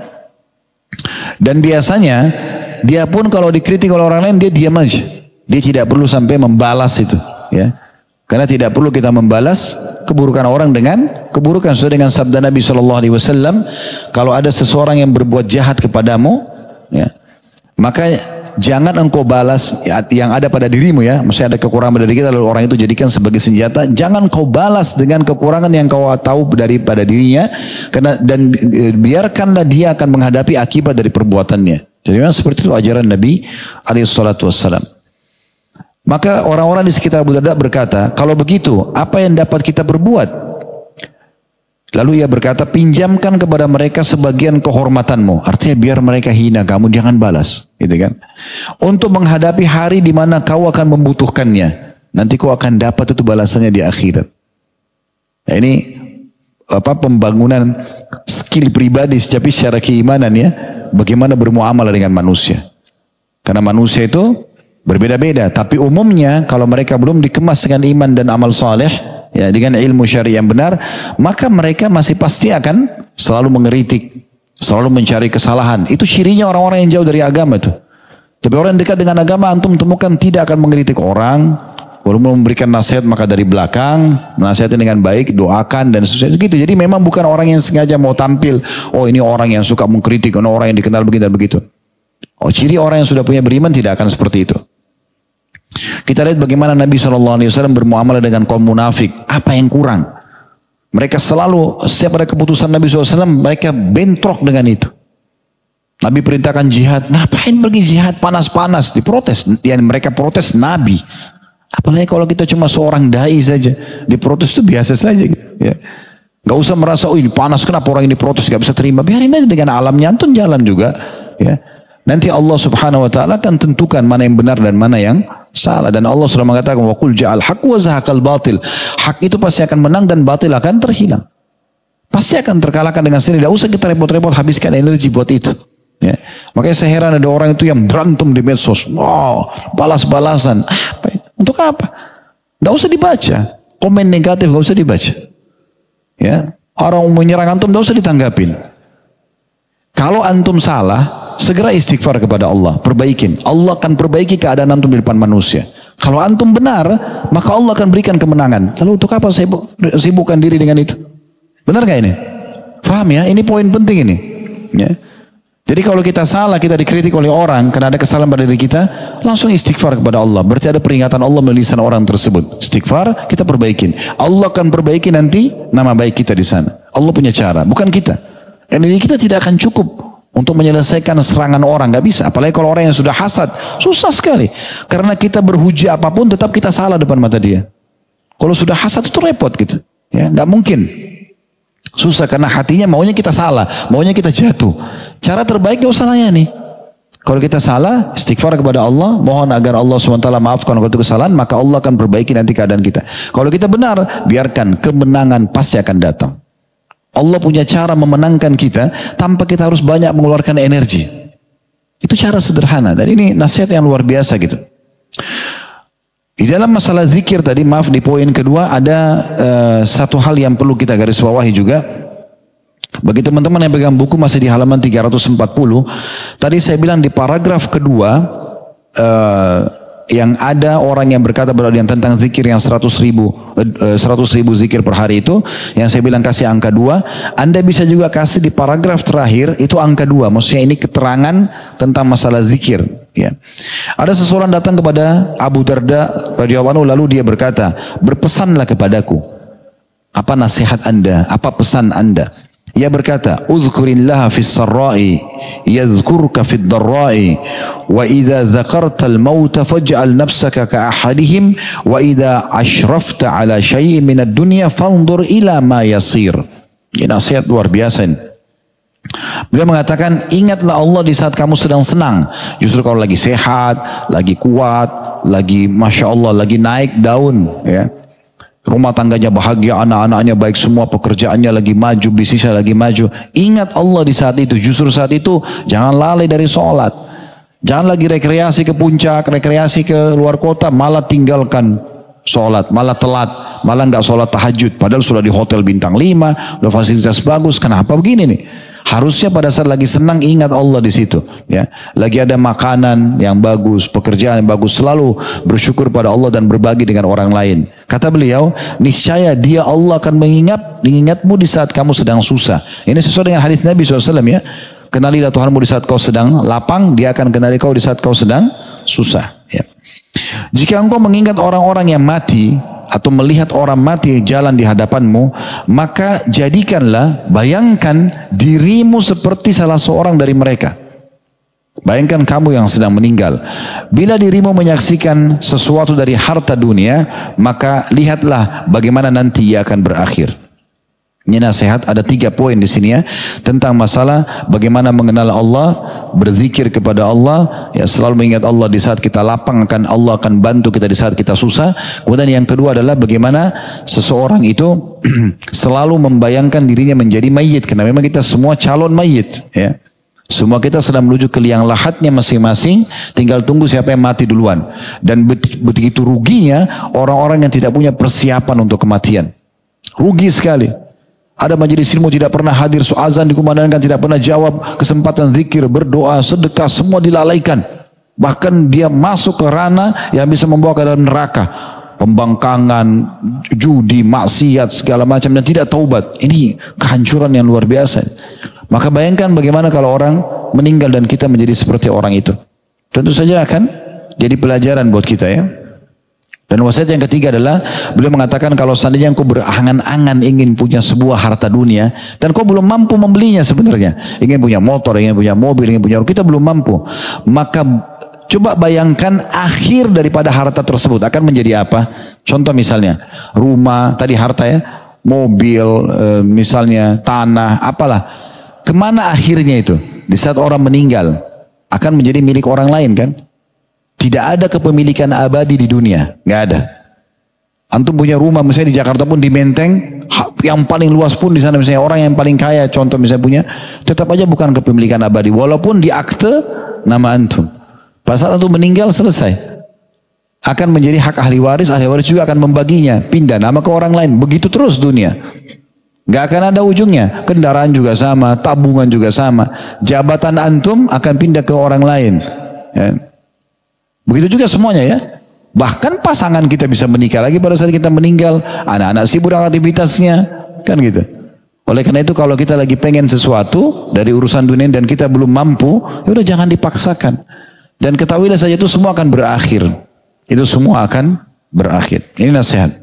Speaker 1: Dan biasanya dia pun kalau dikritik oleh orang lain dia diam aja. Dia tidak perlu sampai membalas itu ya. Karena tidak perlu kita membalas keburukan orang dengan keburukan. Sesuai dengan sabda Nabi SAW, kalau ada seseorang yang berbuat jahat kepadamu ya, maka jangan engkau balas yang ada pada dirimu ya. Maksudnya ada kekurangan pada diri kita lalu orang itu jadikan sebagai senjata. Jangan kau balas dengan kekurangan yang kau tahu daripada dirinya. Dan biarkanlah dia akan menghadapi akibat dari perbuatannya. Jadi memang seperti itu ajaran Nabi SAW. Maka orang-orang di sekitar Abu Darda berkata, kalau begitu apa yang dapat kita berbuat? Lalu ia berkata, pinjamkan kepada mereka sebagian kehormatanmu. Artinya biar mereka hina kamu, jangan balas. Gitu kan? Untuk menghadapi hari di mana kau akan membutuhkannya. Nanti kau akan dapat itu balasannya di akhirat. Nah, ini pembangunan skill pribadi tapi secara keimanan ya. Bagaimana bermuamalah dengan manusia. Karena manusia itu berbeda-beda. Tapi umumnya kalau mereka belum dikemas dengan iman dan amal saleh, ya, dengan ilmu syari yang benar, maka mereka masih pasti akan selalu mengkritik, selalu mencari kesalahan. Itu cirinya orang-orang yang jauh dari agama tuh. Tapi orang yang dekat dengan agama antum temukan tidak akan mengkritik orang, walaupun memberikan nasihat maka dari belakang, nasihatnya dengan baik, doakan dan seterusnya gitu. Jadi memang bukan orang yang sengaja mau tampil, oh ini orang yang suka mengkritik, oh, orang yang dikenal begini dan begitu. Oh, ciri orang yang sudah punya beriman tidak akan seperti itu. Kita lihat bagaimana Nabi SAW bermuamalah dengan kaum munafik. Apa yang kurang? Mereka selalu, setiap ada keputusan Nabi SAW, mereka bentrok dengan itu. Nabi perintahkan jihad, ngapain pergi jihad panas-panas, diprotes. Yang mereka protes Nabi. Apalagi kalau kita cuma seorang dai saja, diprotes itu biasa saja. Ya. Gak usah merasa, oh ini panas, kenapa orang ini protes, gak bisa terima. Biarin aja dengan alamnya, antun jalan juga. Ya. Nanti Allah Subhanahu Wa Taala akan tentukan mana yang benar dan mana yang salah. Dan Allah sudah mengatakan, wa qul ja'al haqq wa zahaqal batil. Hak itu pasti akan menang dan batil akan terhilang. Pasti akan terkalahkan dengan sendiri. Tidak usah kita repot-repot habiskan energi buat itu. Ya. Makanya saya heran ada orang itu yang berantem di medsos. Wow, balas-balasan. Untuk apa? Tidak usah dibaca. Komen negatif tidak usah dibaca. Ya. Orang menyerang antum tidak usah ditanggapin. Kalau antum salah, segera istighfar kepada Allah. Perbaikin. Allah akan perbaiki keadaan antum di depan manusia. Kalau antum benar, maka Allah akan berikan kemenangan. Lalu untuk apa saya sibukkan diri dengan itu? Benar gak ini? Paham ya? Ini poin penting ini. Ya. Jadi kalau kita salah, kita dikritik oleh orang, karena ada kesalahan pada diri kita, langsung istighfar kepada Allah. Berarti ada peringatan Allah melalui lisan orang tersebut. Istighfar, kita perbaikin. Allah akan perbaiki nanti nama baik kita di sana. Allah punya cara, bukan kita. Dan ini kita tidak akan cukup untuk menyelesaikan serangan orang, nggak bisa. Apalagi kalau orang yang sudah hasad, susah sekali. Karena kita berhujah apapun, tetap kita salah depan mata dia. Kalau sudah hasad itu repot gitu, ya nggak mungkin. Susah karena hatinya maunya kita salah, maunya kita jatuh. Cara terbaik gak usah layani. Kalau kita salah, istighfar kepada Allah, mohon agar Allah SWT maafkan kalau itu kesalahan, maka Allah akan perbaiki nanti keadaan kita. Kalau kita benar, biarkan kemenangan pasti akan datang. Allah punya cara memenangkan kita tanpa kita harus banyak mengeluarkan energi. Itu cara sederhana dan ini nasihat yang luar biasa gitu. Di dalam masalah zikir tadi, maaf di poin kedua ada satu hal yang perlu kita garis bawahi juga. Bagi teman-teman yang pegang buku masih di halaman 340, tadi saya bilang di paragraf kedua yang ada orang yang berkata yang tentang zikir yang 100 ribu zikir per hari itu, yang saya bilang kasih angka 2, Anda bisa juga kasih di paragraf terakhir itu angka 2, maksudnya ini keterangan tentang masalah zikir. Ya. Ada seseorang datang kepada Abu Darda radhiyallahu anhu, lalu dia berkata, berpesanlah kepadaku, apa nasihat Anda, apa pesan Anda? Ia berkata, "Udhkurillaha fis sarra'i yadhkurka fid dharra'i wa idza dzakartal mauta faj'al nafsaka ka ahadihim wa idza ashrafta ala syai'in minad dunya fanzur ila ma yasir." Ini nasihat luar biasa ini. Beliau mengatakan, ingatlah Allah di saat kamu sedang senang. Justru kalau lagi sehat, lagi kuat, lagi Masya Allah, lagi naik daun, ya. Rumah tangganya bahagia, anak-anaknya baik semua, pekerjaannya lagi maju, bisnisnya lagi maju. Ingat Allah di saat itu. Justru saat itu jangan lalai dari sholat. Jangan lagi rekreasi ke puncak, rekreasi ke luar kota, malah tinggalkan sholat, malah telat, malah nggak sholat tahajud. Padahal sudah di hotel bintang 5, udah fasilitas bagus. Kenapa begini nih? Harusnya pada saat lagi senang ingat Allah di situ, ya. Lagi ada makanan yang bagus, pekerjaan yang bagus, selalu bersyukur pada Allah dan berbagi dengan orang lain. Kata beliau, niscaya Dia Allah akan mengingatmu di saat kamu sedang susah. Ini sesuai dengan hadis Nabi SAW, ya. Kenalilah Tuhanmu di saat kau sedang lapang, Dia akan kenali kau di saat kau sedang susah. Ya. Jika engkau mengingat orang-orang yang mati atau melihat orang mati jalan di hadapanmu, maka jadikanlah, bayangkan dirimu seperti salah seorang dari mereka. Bayangkan kamu yang sedang meninggal. Bila dirimu menyaksikan sesuatu dari harta dunia, maka lihatlah bagaimana nanti ia akan berakhir. Ini nasihat, ada 3 poin di sini ya, tentang masalah bagaimana mengenal Allah, berzikir kepada Allah, ya selalu mengingat Allah di saat kita lapang, Allah akan bantu kita di saat kita susah. Kemudian yang kedua adalah bagaimana seseorang itu selalu membayangkan dirinya menjadi mayit, karena memang kita semua calon mayit, ya. Semua kita sedang menuju ke liang lahatnya masing-masing, tinggal tunggu siapa yang mati duluan. Dan begitu ruginya orang-orang yang tidak punya persiapan untuk kematian. Rugi sekali. Ada majelis ilmu tidak pernah hadir, azan dikumandangkan tidak pernah jawab, kesempatan zikir, berdoa, sedekah, semua dilalaikan. Bahkan dia masuk ke ranah yang bisa membawa ke dalam neraka. Pembangkangan, judi, maksiat, segala macam, dan tidak taubat. Ini kehancuran yang luar biasa. Maka bayangkan bagaimana kalau orang meninggal dan kita menjadi seperti orang itu. Tentu saja akan jadi pelajaran buat kita ya. Dan wasiat yang ketiga adalah beliau mengatakan kalau seandainya engkau berangan-angan ingin punya sebuah harta dunia dan kau belum mampu membelinya sebenarnya, ingin punya motor, ingin punya mobil, ingin punya kita belum mampu, maka coba bayangkan akhir daripada harta tersebut akan menjadi apa? Contoh misalnya rumah, tadi harta ya, mobil, misalnya tanah, apalah. Kemana akhirnya itu? Di saat orang meninggal akan menjadi milik orang lain kan? Tidak ada kepemilikan abadi di dunia, nggak ada. Antum punya rumah misalnya di Jakarta pun di Menteng, yang paling luas pun di sana misalnya orang yang paling kaya, contoh misalnya punya, tetap aja bukan kepemilikan abadi. Walaupun di akte nama antum, pas saat antum meninggal selesai, akan menjadi hak ahli waris juga akan membaginya, pindah nama ke orang lain, begitu terus dunia. Nggak akan ada ujungnya. Kendaraan juga sama, tabungan juga sama, jabatan antum akan pindah ke orang lain. Ya. Begitu juga semuanya ya. Bahkan pasangan kita bisa menikah lagi pada saat kita meninggal. Anak-anak sibuk dengan aktivitasnya. Kan gitu. Oleh karena itu kalau kita lagi pengen sesuatu dari urusan dunia dan kita belum mampu, ya udah jangan dipaksakan. Dan ketahuilah saja itu semua akan berakhir. Itu semua akan berakhir. Ini nasihat.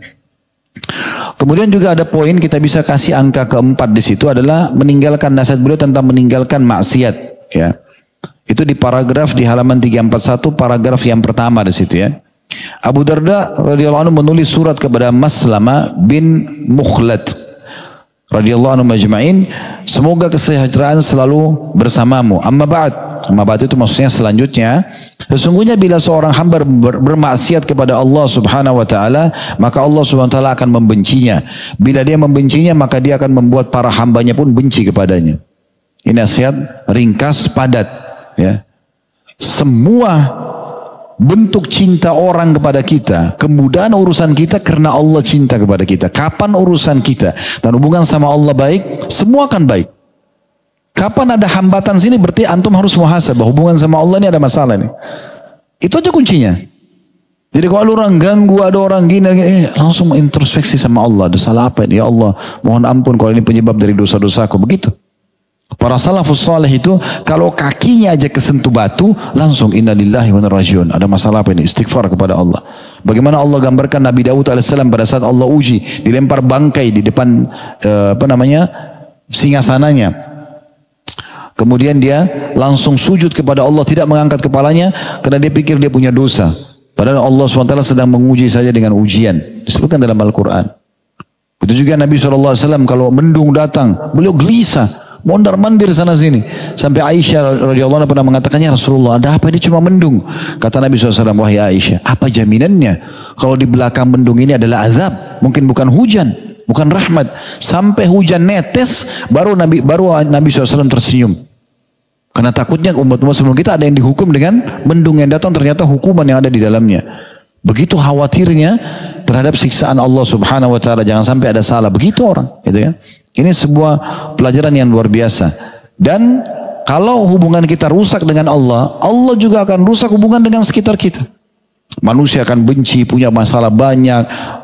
Speaker 1: Kemudian juga ada poin kita bisa kasih angka keempat di situ adalah meninggalkan nasihat beliau tentang meninggalkan maksiat. Ya. Itu di paragraf di halaman 341 paragraf yang pertama di situ ya. Abu Darda radhiyallahu anhu menulis surat kepada Maslama bin Mukhlad radhiyallahu anhu majma'in, semoga kesejahteraan selalu bersamamu. Amma ba'd itu maksudnya selanjutnya, sesungguhnya bila seorang hamba bermaksiat kepada Allah Subhanahu wa taala, maka Allah Subhanahu wa taala akan membencinya. Bila dia membencinya, maka dia akan membuat para hambanya pun benci kepadanya. Ini nasihat ringkas padat. Ya, semua bentuk cinta orang kepada kita, kemudahan urusan kita karena Allah cinta kepada kita. Kapan urusan kita dan hubungan sama Allah baik, semua akan baik. Kapan ada hambatan sini berarti antum harus muhasabah, hubungan sama Allah ini ada masalah nih. Itu aja kuncinya. Jadi kalau orang ganggu, ada orang gini, langsung introspeksi sama Allah. Ada salah apa ini? Ya Allah, mohon ampun kalau ini penyebab dari dosa-dosaku. Begitu. Para salafus saleh itu kalau kakinya aja kesentuh batu langsung innalillahi wa inna ilaihi raji'un. Ada masalah apa ini? Istighfar kepada Allah. Bagaimana Allah gambarkan Nabi Daud alaihissalam pada saat Allah uji, dilempar bangkai di depan singgasananya. Kemudian dia langsung sujud kepada Allah, tidak mengangkat kepalanya karena dia pikir dia punya dosa. Padahal Allah SWT sedang menguji saja dengan ujian. Disebutkan dalam Al-Quran. Itu juga Nabi SAW kalau mendung datang, beliau gelisah. Mondar-mandir sana sini. Sampai Aisyah radhiyallahu anha pernah mengatakannya, Rasulullah ada apa ini cuma mendung? Kata Nabi SAW, wahai Aisyah, apa jaminannya? Kalau di belakang mendung ini adalah azab. Mungkin bukan hujan, bukan rahmat. Sampai hujan netes, baru Nabi SAW tersenyum. Karena takutnya umat-umat sebelum kita ada yang dihukum dengan mendung yang datang, ternyata hukuman yang ada di dalamnya. Begitu khawatirnya terhadap siksaan Allah Subhanahu wa taala, jangan sampai ada salah. Begitu orang, gitu ya. Ini sebuah pelajaran yang luar biasa. Dan kalau hubungan kita rusak dengan Allah, Allah juga akan rusak hubungan dengan sekitar kita. Manusia akan benci, punya masalah banyak,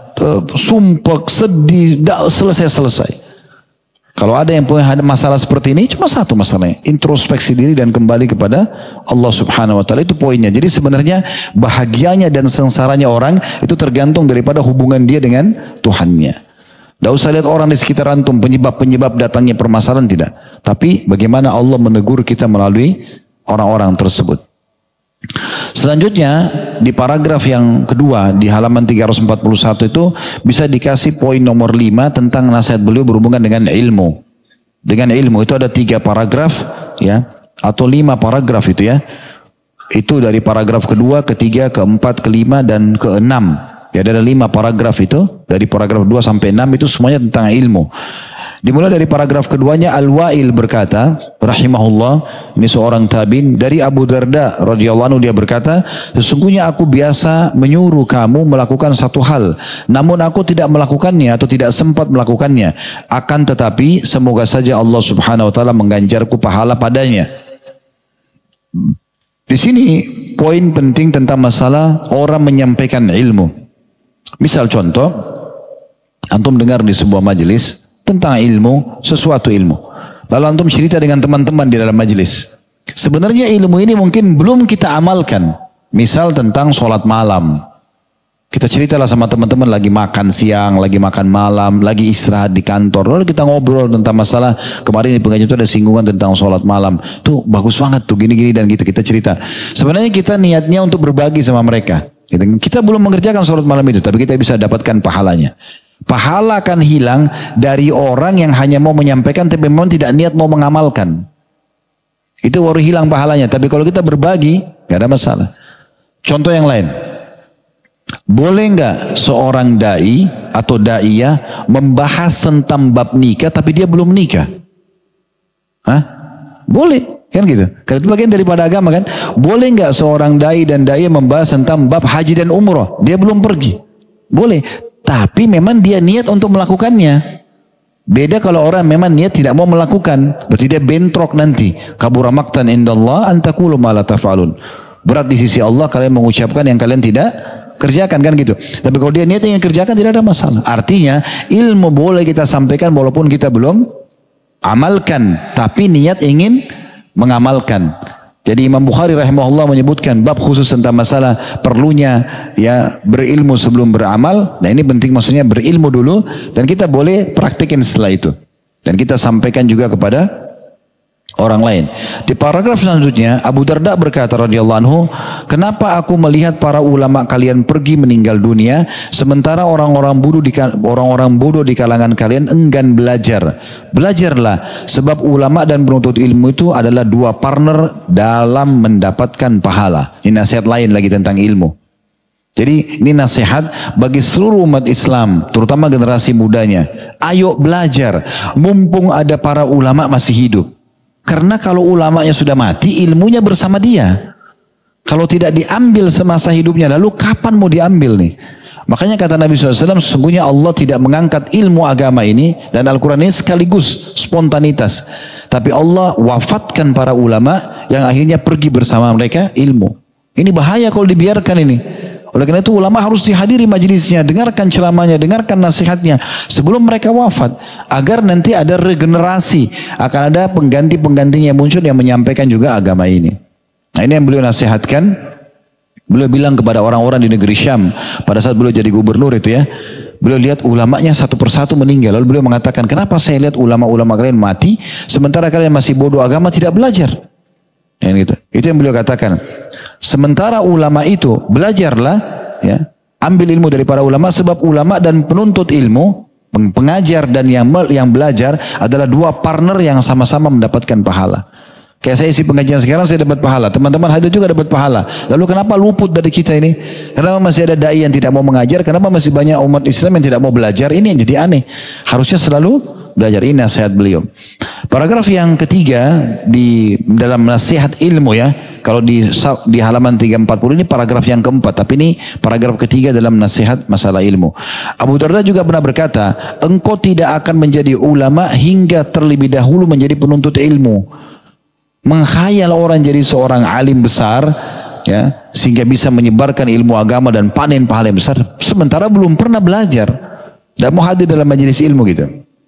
Speaker 1: sumpah, sedih, tidak selesai-selesai. Kalau ada yang punya masalah seperti ini, cuma satu masalahnya, introspeksi diri dan kembali kepada Allah Subhanahu wa taala. Itu poinnya. Jadi sebenarnya bahagianya dan sengsaranya orang itu tergantung daripada hubungan dia dengan Tuhannya. Tidak usah lihat orang di sekitar antum, penyebab datangnya permasalahan, tidak. Tapi bagaimana Allah menegur kita melalui orang-orang tersebut. Selanjutnya di paragraf yang kedua di halaman 341 itu bisa dikasih poin nomor 5 tentang nasihat beliau berhubungan dengan ilmu. Dengan ilmu itu ada 3 paragraf ya, atau 5 paragraf itu ya. Itu dari paragraf kedua, ketiga, keempat, kelima dan keenam. Ya ada 5 paragraf itu, dari paragraf 2 sampai 6 itu semuanya tentang ilmu. Dimulai dari paragraf keduanya, Al-Wa'il berkata, rahimahullah, ini seorang tabi'in, dari Abu Darda radhiyallahu anhu dia berkata, sesungguhnya aku biasa menyuruh kamu melakukan satu hal, namun aku tidak melakukannya atau tidak sempat melakukannya. Akan tetapi semoga saja Allah Subhanahu wa taala mengganjarku pahala padanya. Di sini poin penting tentang masalah orang menyampaikan ilmu. Misal contoh, antum dengar di sebuah majelis tentang ilmu, sesuatu ilmu. Lalu antum cerita dengan teman-teman di dalam majelis. Sebenarnya ilmu ini mungkin belum kita amalkan. Misal tentang sholat malam. Kita ceritalah sama teman-teman lagi makan siang, lagi makan malam, lagi istirahat di kantor. Lalu kita ngobrol tentang masalah, kemarin di pengajian itu ada singgungan tentang sholat malam. Tuh bagus banget tuh gini-gini dan gitu. Kita cerita. Sebenarnya kita niatnya untuk berbagi sama mereka. Kita belum mengerjakan sholat malam itu, tapi kita bisa dapatkan pahalanya. Pahala akan hilang dari orang yang hanya mau menyampaikan tapi memang tidak niat mau mengamalkan. Itu baru hilang pahalanya. Tapi kalau kita berbagi, gak ada masalah. Contoh yang lain. Boleh nggak seorang dai atau daiyah membahas tentang bab nikah tapi dia belum nikah? Hah? Boleh, kan gitu. Karena itu bagian daripada agama kan. Boleh nggak seorang dai dan daiyah membahas tentang bab haji dan umrah? Dia belum pergi. Boleh, tapi memang dia niat untuk melakukannya. Beda kalau orang memang niat tidak mau melakukan, berarti dia bentrok nanti. Kabura maqtan indallah an taqulu ma la taf'alun. Berat di sisi Allah kalian mengucapkan yang kalian tidak kerjakan, kan gitu. Tapi kalau dia niat ingin kerjakan tidak ada masalah. Artinya ilmu boleh kita sampaikan walaupun kita belum amalkan, tapi niat ingin mengamalkan. Jadi Imam Bukhari rahimahullah menyebutkan bab khusus tentang masalah perlunya ya berilmu sebelum beramal. Nah ini penting, maksudnya berilmu dulu dan kita boleh praktikin setelah itu. Dan kita sampaikan juga kepada orang lain. Di paragraf selanjutnya Abu Darda berkata radhiyallahu anhu, kenapa aku melihat para ulama kalian pergi meninggal dunia sementara orang-orang bodoh di kalangan kalian enggan belajar. Belajarlah, sebab ulama dan penuntut ilmu itu adalah dua partner dalam mendapatkan pahala. Ini nasihat lain lagi tentang ilmu. Jadi ini nasihat bagi seluruh umat Islam, terutama generasi mudanya. Ayo belajar, mumpung ada para ulama masih hidup. Karena kalau ulamanya sudah mati, ilmunya bersama dia. Kalau tidak diambil semasa hidupnya, lalu kapan mau diambil nih? Makanya kata Nabi SAW, sesungguhnya Allah tidak mengangkat ilmu agama ini, dan Al-Quran ini sekaligus spontanitas. Tapi Allah wafatkan para ulama yang akhirnya pergi bersama mereka ilmu. Ini bahaya kalau dibiarkan ini. Oleh karena itu ulama harus dihadiri majelisnya, dengarkan ceramahnya, dengarkan nasihatnya sebelum mereka wafat, agar nanti ada regenerasi, akan ada pengganti-penggantinya yang muncul yang menyampaikan juga agama ini. Nah ini yang beliau nasihatkan. Beliau bilang kepada orang-orang di negeri Syam pada saat beliau jadi gubernur itu ya, beliau lihat ulamanya satu persatu meninggal, lalu beliau mengatakan, kenapa saya lihat ulama-ulama kalian mati sementara kalian masih bodoh agama, tidak belajar? Gitu. Itu yang beliau katakan. Sementara ulama itu belajarlah, ya, ambil ilmu dari para ulama, sebab ulama dan penuntut ilmu, pengajar dan yang belajar adalah dua partner yang sama-sama mendapatkan pahala. Kayak saya isi pengajian sekarang saya dapat pahala, teman-teman hadir juga dapat pahala. Lalu kenapa luput dari kita ini? Kenapa masih ada dai yang tidak mau mengajar? Kenapa masih banyak umat Islam yang tidak mau belajar? Ini yang jadi aneh. Harusnya selalu belajar. Ini nasihat beliau. Paragraf yang ketiga di dalam nasihat ilmu ya. Kalau di halaman 340 ini paragraf yang keempat. Tapi ini paragraf ketiga dalam nasihat masalah ilmu. Abu Darda juga pernah berkata, engkau tidak akan menjadi ulama hingga terlebih dahulu menjadi penuntut ilmu. Menghayal orang jadi seorang alim besar, ya, sehingga bisa menyebarkan ilmu agama dan panen pahala yang besar, sementara belum pernah belajar dan mau hadir dalam majelis ilmu gitu.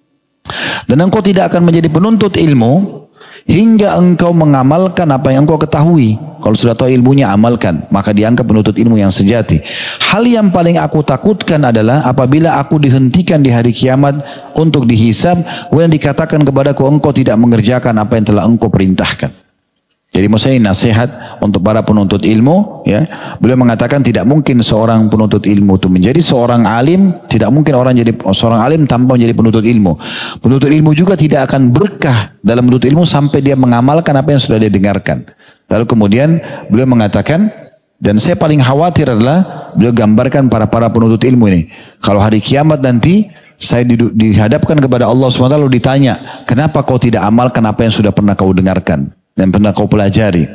Speaker 1: Dan engkau tidak akan menjadi penuntut ilmu hingga engkau mengamalkan apa yang engkau ketahui. Kalau sudah tahu ilmunya, amalkan, maka dianggap penuntut ilmu yang sejati. Hal yang paling aku takutkan adalah apabila aku dihentikan di hari kiamat untuk dihisab, kemudian dikatakan kepadaku, engkau tidak mengerjakan apa yang telah engkau perintahkan. Jadi maksudnya nasihat untuk para penuntut ilmu, ya. Beliau mengatakan tidak mungkin seorang penuntut ilmu itu menjadi seorang alim, tidak mungkin orang jadi seorang alim tanpa menjadi penuntut ilmu. Penuntut ilmu juga tidak akan berkah dalam menuntut ilmu sampai dia mengamalkan apa yang sudah dia dengarkan. Lalu kemudian beliau mengatakan, dan saya paling khawatir adalah beliau gambarkan para penuntut ilmu ini. Kalau hari kiamat nanti saya dihadapkan kepada Allah SWT lalu ditanya, kenapa kau tidak amalkan apa yang sudah pernah kau dengarkan dan pernah kau pelajari?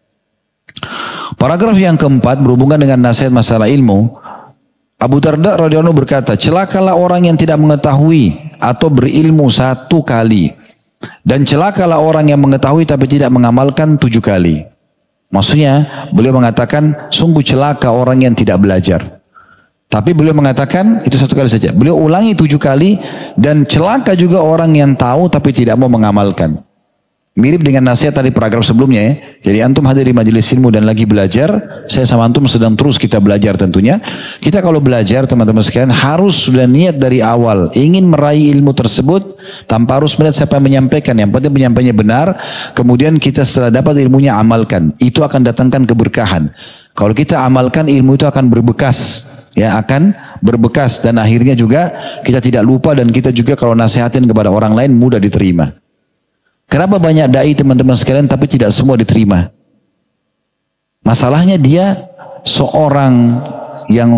Speaker 1: Paragraf yang keempat berhubungan dengan nasihat masalah ilmu. Abu Darda radhiyallahu anhu berkata, celakalah orang yang tidak mengetahui atau berilmu 1 kali, dan celakalah orang yang mengetahui tapi tidak mengamalkan 7 kali. Maksudnya beliau mengatakan sungguh celaka orang yang tidak belajar. Tapi beliau mengatakan itu 1 kali saja. Beliau ulangi 7 kali dan celaka juga orang yang tahu tapi tidak mau mengamalkan. Mirip dengan nasihat tadi paragraf sebelumnya ya. Jadi antum hadir di majelis ilmu dan lagi belajar. Saya sama antum sedang terus kita belajar tentunya. Kita kalau belajar teman-teman sekalian harus sudah niat dari awal. Ingin meraih ilmu tersebut tanpa harus melihat siapa yang menyampaikan. Yang penting penyampaiannya benar. Kemudian kita setelah dapat ilmunya amalkan. Itu akan datangkan keberkahan. Kalau kita amalkan ilmu itu akan berbekas. Ya akan berbekas. Dan akhirnya juga kita tidak lupa. Dan kita juga kalau nasihatin kepada orang lain mudah diterima. Kenapa banyak dai teman-teman sekalian tapi tidak semua diterima? Masalahnya dia seorang yang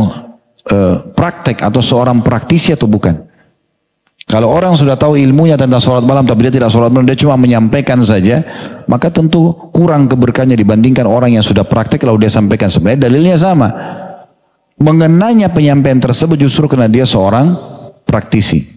Speaker 1: praktek atau seorang praktisi atau bukan. Kalau orang sudah tahu ilmunya tentang sholat malam tapi dia tidak sholat malam, dia cuma menyampaikan saja, maka tentu kurang keberkahannya dibandingkan orang yang sudah praktek lalu dia sampaikan. Sebenarnya dalilnya sama. Mengenanya penyampaian tersebut justru karena dia seorang praktisi.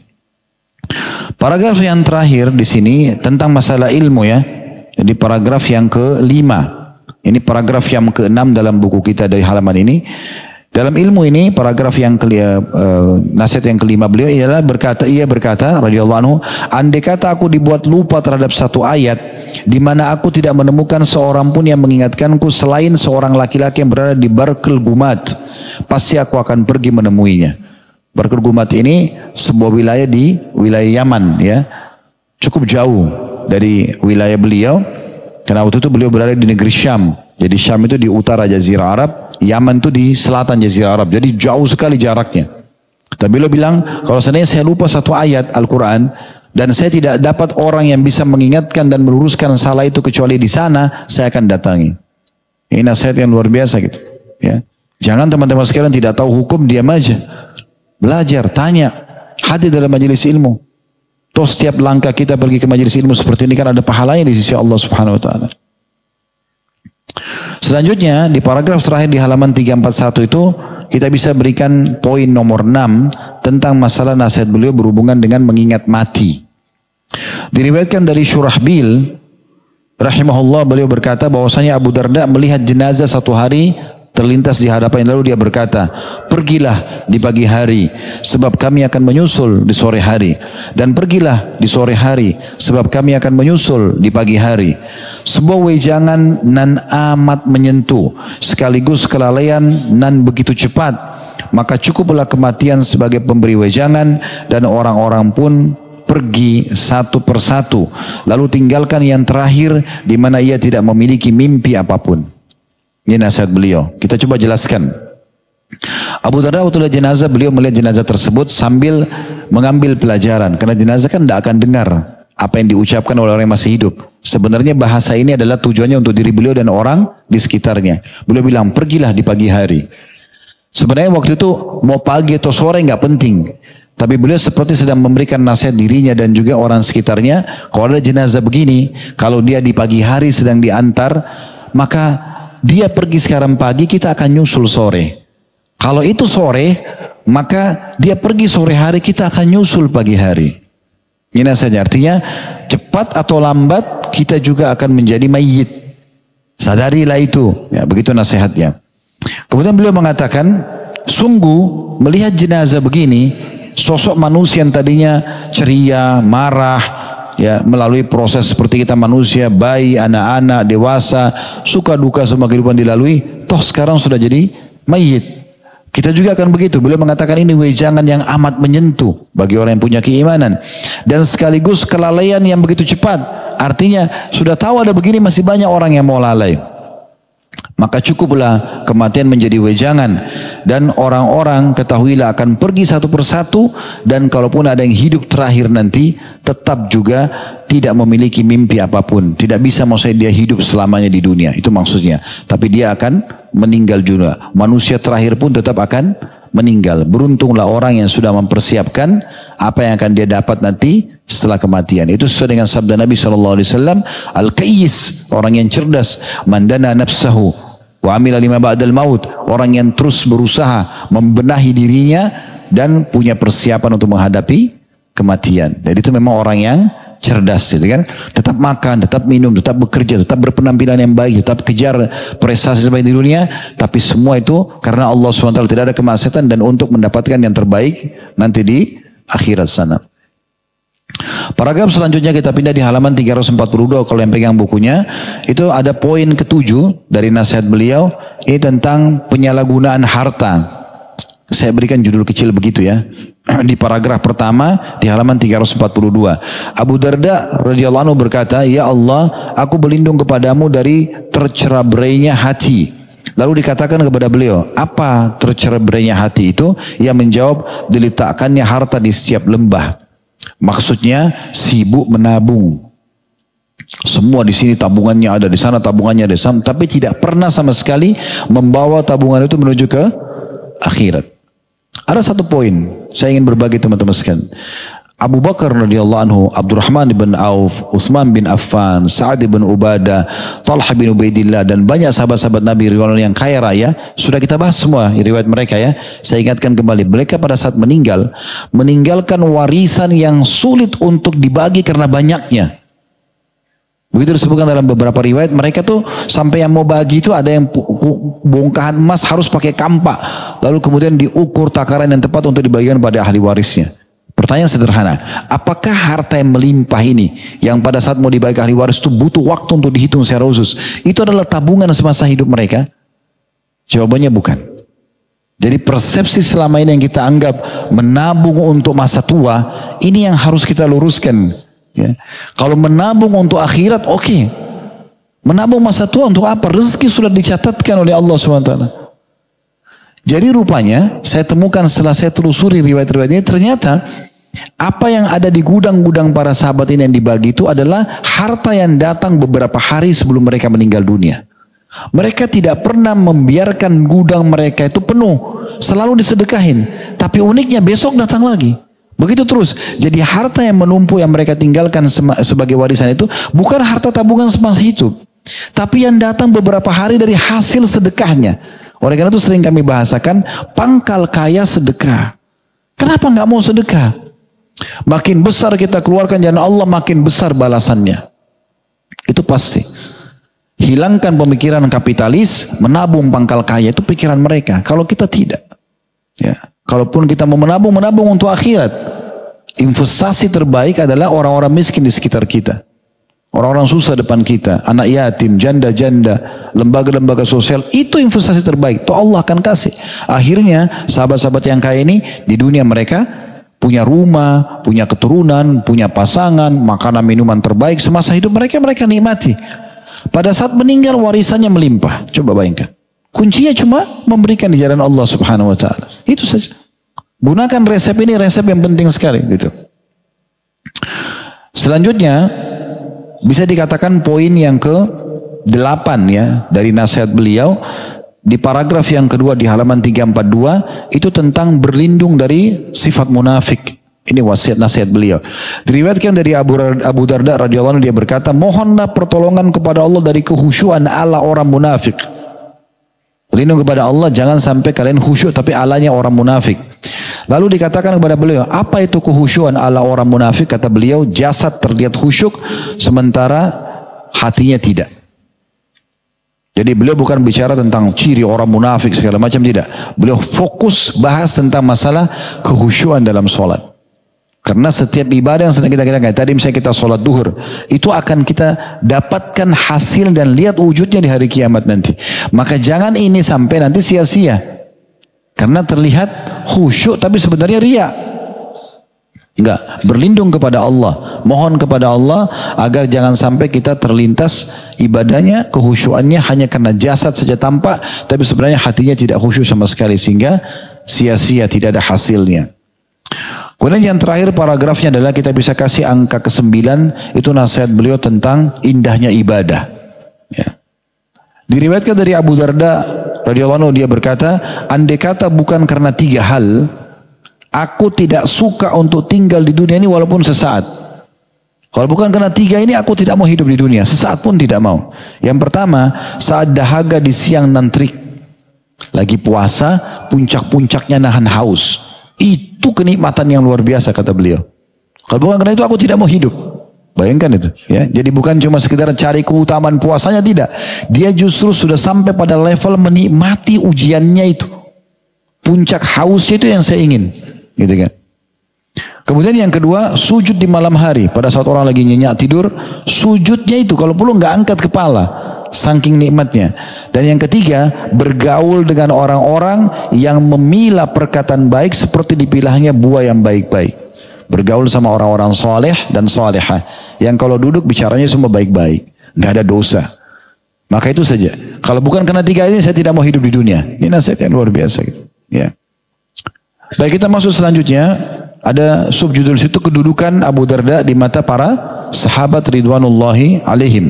Speaker 1: Paragraf yang terakhir di sini tentang masalah ilmu ya. Jadi paragraf yang ke-5. Ini paragraf yang ke-6 dalam buku kita dari halaman ini. Dalam ilmu ini paragraf yang nasihat yang ke-5 beliau ialah ia berkata radhiyallahu anhu, andai kata aku dibuat lupa terhadap satu ayat di mana aku tidak menemukan seorang pun yang mengingatkanku selain seorang laki-laki yang berada di Barkil Gumat, pasti aku akan pergi menemuinya. Barkil Gumat ini sebuah wilayah di wilayah Yaman ya. Cukup jauh dari wilayah beliau. Karena waktu itu beliau berada di negeri Syam. Jadi Syam itu di utara Jazirah Arab. Yaman itu di selatan Jazirah Arab. Jadi jauh sekali jaraknya. Tapi beliau bilang, kalau seandainya saya lupa satu ayat Al-Quran. Dan saya tidak dapat orang yang bisa mengingatkan dan meluruskan salah itu kecuali di sana. Saya akan datangi. Ini nasihat yang luar biasa gitu. Ya. Jangan teman-teman sekalian tidak tahu hukum, diam aja. Belajar, tanya, hadir dalam majelis ilmu. Toh setiap langkah kita pergi ke majelis ilmu seperti ini kan ada pahalanya di sisi Allah Subhanahu wa taala. Selanjutnya di paragraf terakhir di halaman 341 itu kita bisa berikan poin nomor 6 tentang masalah nasihat beliau berhubungan dengan mengingat mati. Diriwayatkan dari Syurahbil rahimahullah, beliau berkata bahwasanya Abu Darda melihat jenazah satu hari terlintas di hadapan, lalu dia berkata, pergilah di pagi hari sebab kami akan menyusul di sore hari, dan pergilah di sore hari sebab kami akan menyusul di pagi hari. Sebuah wejangan nan amat menyentuh sekaligus kelalaian nan begitu cepat, maka cukuplah kematian sebagai pemberi wejangan, dan orang-orang pun pergi satu persatu lalu tinggalkan yang terakhir di mana ia tidak memiliki mimpi apapun. Ini nasihat beliau. Kita coba jelaskan. Abu Darda waktu lihat jenazah, beliau melihat jenazah tersebut sambil mengambil pelajaran. Karena jenazah kan tidak akan dengar apa yang diucapkan oleh orang yang masih hidup. Sebenarnya bahasa ini adalah tujuannya untuk diri beliau dan orang di sekitarnya. Beliau bilang, pergilah di pagi hari. Sebenarnya waktu itu mau pagi atau sore nggak penting. Tapi beliau seperti sedang memberikan nasihat dirinya dan juga orang sekitarnya. Kalau ada jenazah begini, kalau dia di pagi hari sedang diantar, maka dia pergi sekarang pagi, kita akan nyusul sore. Kalau itu sore, maka dia pergi sore hari, kita akan nyusul pagi hari. Ini nasihatnya, artinya cepat atau lambat kita juga akan menjadi mayit. Sadarilah itu, ya, begitu nasihatnya. Kemudian beliau mengatakan, sungguh melihat jenazah begini, sosok manusia yang tadinya ceria, marah, ya, melalui proses seperti kita manusia, bayi, anak-anak, dewasa, suka duka semua kehidupan dilalui, toh sekarang sudah jadi mayit. Kita juga akan begitu. Beliau mengatakan ini wejangan yang amat menyentuh bagi orang yang punya keimanan, dan sekaligus kelalaian yang begitu cepat. Artinya sudah tahu ada begini, masih banyak orang yang mau lalai. Maka cukuplah kematian menjadi wejangan, dan orang-orang ketahuilah akan pergi satu persatu, dan kalaupun ada yang hidup terakhir nanti tetap juga tidak memiliki mimpi apapun. Tidak bisa maksudnya dia hidup selamanya di dunia, itu maksudnya. Tapi dia akan meninggal juga. Manusia terakhir pun tetap akan meninggal. Beruntunglah orang yang sudah mempersiapkan apa yang akan dia dapat nanti setelah kematian. Itu sesuai dengan sabda Nabi SAW, Al-Qayyis, orang yang cerdas, mandana nafsahu wa amila lima ba'dal maut, orang yang terus berusaha membenahi dirinya dan punya persiapan untuk menghadapi kematian. Jadi itu memang orang yang cerdas, gitu kan? Tetap makan, tetap minum, tetap bekerja, tetap berpenampilan yang baik, tetap kejar prestasi sebaik di dunia, tapi semua itu karena Allah SWT, tidak ada kemaksiatan dan untuk mendapatkan yang terbaik nanti di akhirat sana. Paragraf selanjutnya kita pindah di halaman 342, kalau yang pegang bukunya, itu ada poin ke-7 dari nasihat beliau, ini tentang penyalahgunaan harta. Saya berikan judul kecil begitu ya. Di paragraf pertama di halaman 342. Abu Darda radhiyallahu anhu berkata, "Ya Allah, aku berlindung kepadamu dari tercerai-berainya hati." Lalu dikatakan kepada beliau, apa tercerai-berainya hati itu? Ia menjawab, diletakkannya harta di setiap lembah. Maksudnya sibuk menabung. Semua di sini tabungannya ada, di sana tabungannya ada, tapi tidak pernah sama sekali membawa tabungan itu menuju ke akhirat. Ada satu poin saya ingin berbagi teman-teman sekalian. Abu Bakar radhiyallahu anhu, Abdurrahman bin Auf, Utsman bin Affan, Sa'ad bin Ubadah, Talha bin Ubaidillah dan banyak sahabat-sahabat Nabi riwayat yang kaya raya, sudah kita bahas semua riwayat mereka ya. Saya ingatkan kembali, mereka pada saat meninggalkan warisan yang sulit untuk dibagi karena banyaknya. Begitu disebutkan dalam beberapa riwayat, mereka tuh sampai yang mau bagi itu ada yang bongkahan emas harus pakai kampak. Lalu kemudian diukur takaran yang tepat untuk dibagikan pada ahli warisnya. Pertanyaan sederhana, apakah harta yang melimpah ini, yang pada saat mau dibagi ahli waris itu butuh waktu untuk dihitung secara khusus, itu adalah tabungan semasa hidup mereka? Jawabannya bukan. Jadi persepsi selama ini yang kita anggap menabung untuk masa tua, ini yang harus kita luruskan. Ya. Kalau menabung untuk akhirat, oke. Menabung masa tua untuk apa? Rezeki sudah dicatatkan oleh Allah SWT. Jadi rupanya, saya temukan setelah saya telusuri riwayat-riwayat ini, ternyata apa yang ada di gudang-gudang para sahabat ini yang dibagi itu adalah harta yang datang beberapa hari sebelum mereka meninggal dunia. Mereka tidak pernah membiarkan gudang mereka itu penuh. Selalu disedekahin. Tapi uniknya besok datang lagi. Begitu terus. Jadi harta yang menumpuk yang mereka tinggalkan sebagai warisan itu bukan harta tabungan semasa hidup, tapi yang datang beberapa hari dari hasil sedekahnya. Oleh karena itu sering kami bahasakan pangkal kaya sedekah. Kenapa nggak mau sedekah? Makin besar kita keluarkan jalan Allah, makin besar balasannya. Itu pasti. Hilangkan pemikiran kapitalis, menabung pangkal kaya, itu pikiran mereka. Kalau kita tidak. Ya. Kalaupun kita mau menabung untuk akhirat. Investasi terbaik adalah orang-orang miskin di sekitar kita. Orang-orang susah depan kita. Anak yatim, janda-janda, lembaga-lembaga sosial. Itu investasi terbaik. Itu Allah akan kasih. Akhirnya sahabat-sahabat yang kaya ini di dunia mereka punya rumah, punya keturunan, punya pasangan, makanan minuman terbaik. Semasa hidup mereka nikmati. Pada saat meninggal warisannya melimpah. Coba bayangkan. Kuncinya cuma memberikan di jalan Allah Subhanahu wa taala. Itu saja. Gunakan resep ini, resep yang penting sekali gitu. Selanjutnya bisa dikatakan poin yang ke-8 ya dari nasihat beliau di paragraf yang kedua di halaman 342 itu tentang berlindung dari sifat munafik. Ini wasiat nasihat beliau. Diriwayatkan dari Abu Darda radhiyallahu anhu, dia berkata, "Mohonlah pertolongan kepada Allah dari kehusyuan ala orang munafik." Berlindung kepada Allah, jangan sampai kalian khusyuk tapi alanya orang munafik. Lalu dikatakan kepada beliau, apa itu khusyuan ala orang munafik? Kata beliau, jasad terlihat khusyuk sementara hatinya tidak. Jadi beliau bukan bicara tentang ciri orang munafik segala macam, tidak. Beliau fokus bahas tentang masalah kekhusyuan dalam sholat. Karena setiap ibadah yang sedang kita kerjakan, tadi misalnya kita sholat duhur, itu akan kita dapatkan hasil dan lihat wujudnya di hari kiamat nanti. Maka jangan ini sampai nanti sia-sia. Karena terlihat khusyuk tapi sebenarnya riya. Enggak, berlindung kepada Allah. Mohon kepada Allah agar jangan sampai kita terlintas ibadahnya, kekhusyuannya hanya karena jasad saja tampak, tapi sebenarnya hatinya tidak khusyuk sama sekali sehingga sia-sia, tidak ada hasilnya. Kemudian yang terakhir paragrafnya adalah kita bisa kasih angka ke-9, itu nasihat beliau tentang indahnya ibadah. Ya. Diriwayatkan dari Abu Darda radhiyallahu anhu, dia berkata, andai kata bukan karena 3 hal, aku tidak suka untuk tinggal di dunia ini walaupun sesaat. Kalau bukan karena 3 ini, aku tidak mau hidup di dunia, sesaat pun tidak mau. Yang pertama, saat dahaga di siang nan terik, lagi puasa, puncak-puncaknya nahan haus. Itu kenikmatan yang luar biasa kata beliau. Kalau bukan karena itu aku tidak mau hidup. Bayangkan itu, ya. Jadi bukan cuma sekedar cari keutamaan puasanya, tidak. Dia justru sudah sampai pada level menikmati ujiannya itu. Puncak hausnya itu yang saya ingin, gitu kan. Kemudian yang kedua, sujud di malam hari. Pada saat orang lagi nyenyak tidur, sujudnya itu kalau perlu nggak angkat kepala, saking nikmatnya. Dan yang ketiga, bergaul dengan orang-orang yang memilah perkataan baik seperti dipilahnya buah yang baik-baik. Bergaul sama orang-orang soleh dan solehah, yang kalau duduk bicaranya semua baik-baik, nggak ada dosa. Maka itu saja. Kalau bukan karena tiga ini, saya tidak mau hidup di dunia. Ini nasihat yang luar biasa, gitu. Ya. Baik, kita masuk selanjutnya. Ada subjudul situ, kedudukan Abu Darda di mata para sahabat ridwanullahi alaihim.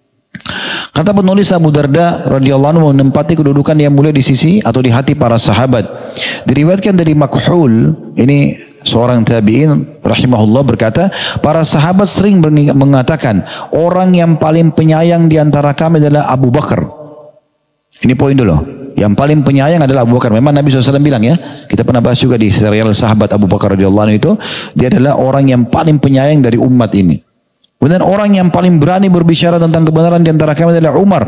Speaker 1: Kata penulis, Abu Darda radhiyallahu anhu menempati kedudukan yang mulia di sisi atau di hati para sahabat. Diriwayatkan dari Makhul, ini seorang tabi'in rahimahullah, berkata, para sahabat sering mengatakan, orang yang paling penyayang di antara kami adalah Abu Bakar. Ini poin dulu. Yang paling penyayang adalah Abu Bakar. Memang Nabi SAW bilang, ya, kita pernah bahas juga di serial sahabat Abu Bakar radhiyallahu anhu itu, dia adalah orang yang paling penyayang dari umat ini. Kemudian orang yang paling berani berbicara tentang kebenaran di antara kami adalah Umar.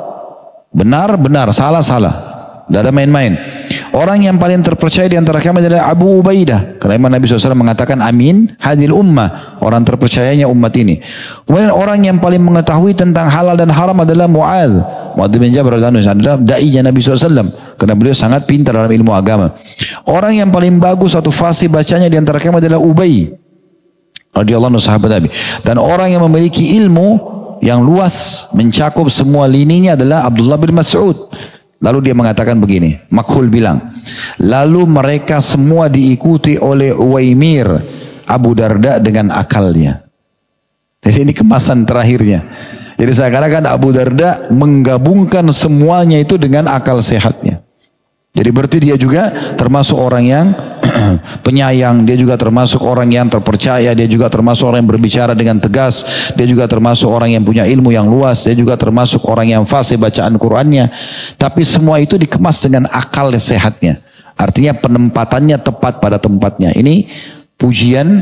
Speaker 1: Benar, benar, salah, salah. Tidak ada main-main. Orang yang paling terpercaya di antara kami adalah Abu Ubaidah. Karena Nabi SAW mengatakan, amin hadil ummah, orang terpercayanya umat ini. Kemudian orang yang paling mengetahui tentang halal dan haram adalah Mu'adz bin Jabal adalah da'inya Nabi SAW. Karena beliau sangat pintar dalam ilmu agama. Orang yang paling bagus atau fasih bacanya di antara kami adalah Ubay radhiyallahu anhu, sahabat Nabi. Dan orang yang memiliki ilmu yang luas mencakup semua lininya adalah Abdullah bin Mas'ud. Lalu dia mengatakan begini, Makhul bilang, lalu mereka semua diikuti oleh Uwaimir, Abu Darda dengan akalnya. Jadi ini kemasan terakhirnya. Jadi seakan-akan Abu Darda menggabungkan semuanya itu dengan akal sehatnya. Jadi berarti dia juga termasuk orang yang penyayang, dia juga termasuk orang yang terpercaya, dia juga termasuk orang yang berbicara dengan tegas, dia juga termasuk orang yang punya ilmu yang luas, dia juga termasuk orang yang fasih bacaan Qur'annya. Tapi semua itu dikemas dengan akal sehatnya. Artinya penempatannya tepat pada tempatnya. Ini pujian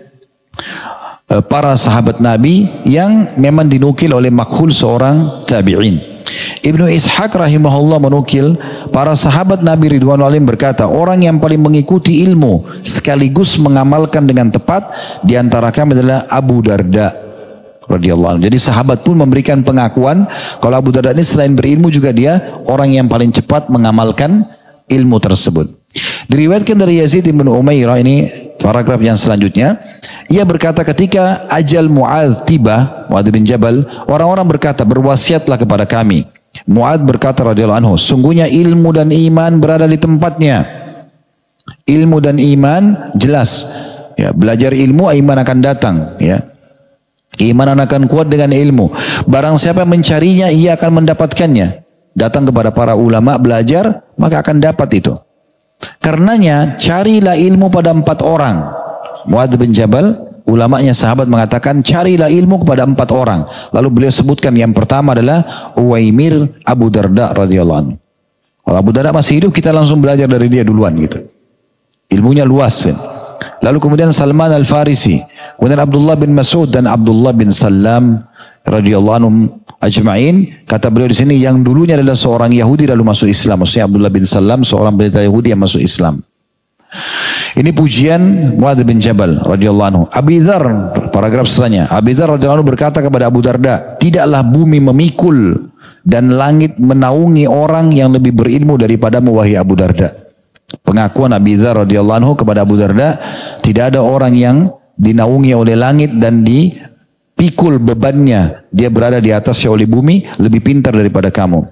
Speaker 1: para sahabat Nabi yang memang dinukil oleh Makhul, seorang tabi'in. Ibnu Ishaq rahimahullah menukil, para sahabat Nabi ridwanul alaihim berkata, orang yang paling mengikuti ilmu sekaligus mengamalkan dengan tepat di antara kami adalah Abu Darda radhiyallahu anhu. Jadi sahabat pun memberikan pengakuan kalau Abu Darda ini selain berilmu juga dia orang yang paling cepat mengamalkan ilmu tersebut. Diriwayatkan dari Yazid bin Umairah, ini paragraf yang selanjutnya, ia berkata ketika ajal Mu'adz tiba, Mu'adz bin Jabal, orang-orang berkata, berwasiatlah kepada kami. Mu'adz berkata radhiyallahu anhu, sungguhnya ilmu dan iman berada di tempatnya. Ilmu dan iman jelas, ya, belajar ilmu, iman akan datang, ya. Iman akan kuat dengan ilmu. Barang siapa mencarinya, ia akan mendapatkannya. Datang kepada para ulama belajar, maka akan dapat itu. Karenanya carilah ilmu pada 4 orang. Mu'adz bin Jabal, ulamanya sahabat mengatakan carilah ilmu kepada 4 orang. Lalu beliau sebutkan yang pertama adalah Uwaimir Abu Darda radhiyallahu anhu. Kalau Abu Darda masih hidup, kita langsung belajar dari dia duluan gitu. Ilmunya luas kan. Lalu kemudian Salman Al-Farisi, kemudian Abdullah bin Mas'ud dan Abdullah bin Salam radhiyallahu anhum ajma'in. Kata beliau di sini, yang dulunya adalah seorang Yahudi lalu masuk Islam. Maksudnya Abdullah bin Salam, seorang pendeta Yahudi yang masuk Islam. Ini pujian Mu'adz bin Jabal radhiyallahu anhu. Abi Dzar, paragraf selanjutnya, Abi Dzar radhiyallahu anhu berkata kepada Abu Darda, tidaklah bumi memikul dan langit menaungi orang yang lebih berilmu daripadamu wahai Abu Darda. Pengakuan Abi Dzar radhiyallahu anhu kepada Abu Darda, tidak ada orang yang dinaungi oleh langit dan dipikul bebannya, dia berada di atasnya oleh bumi, lebih pintar daripada kamu.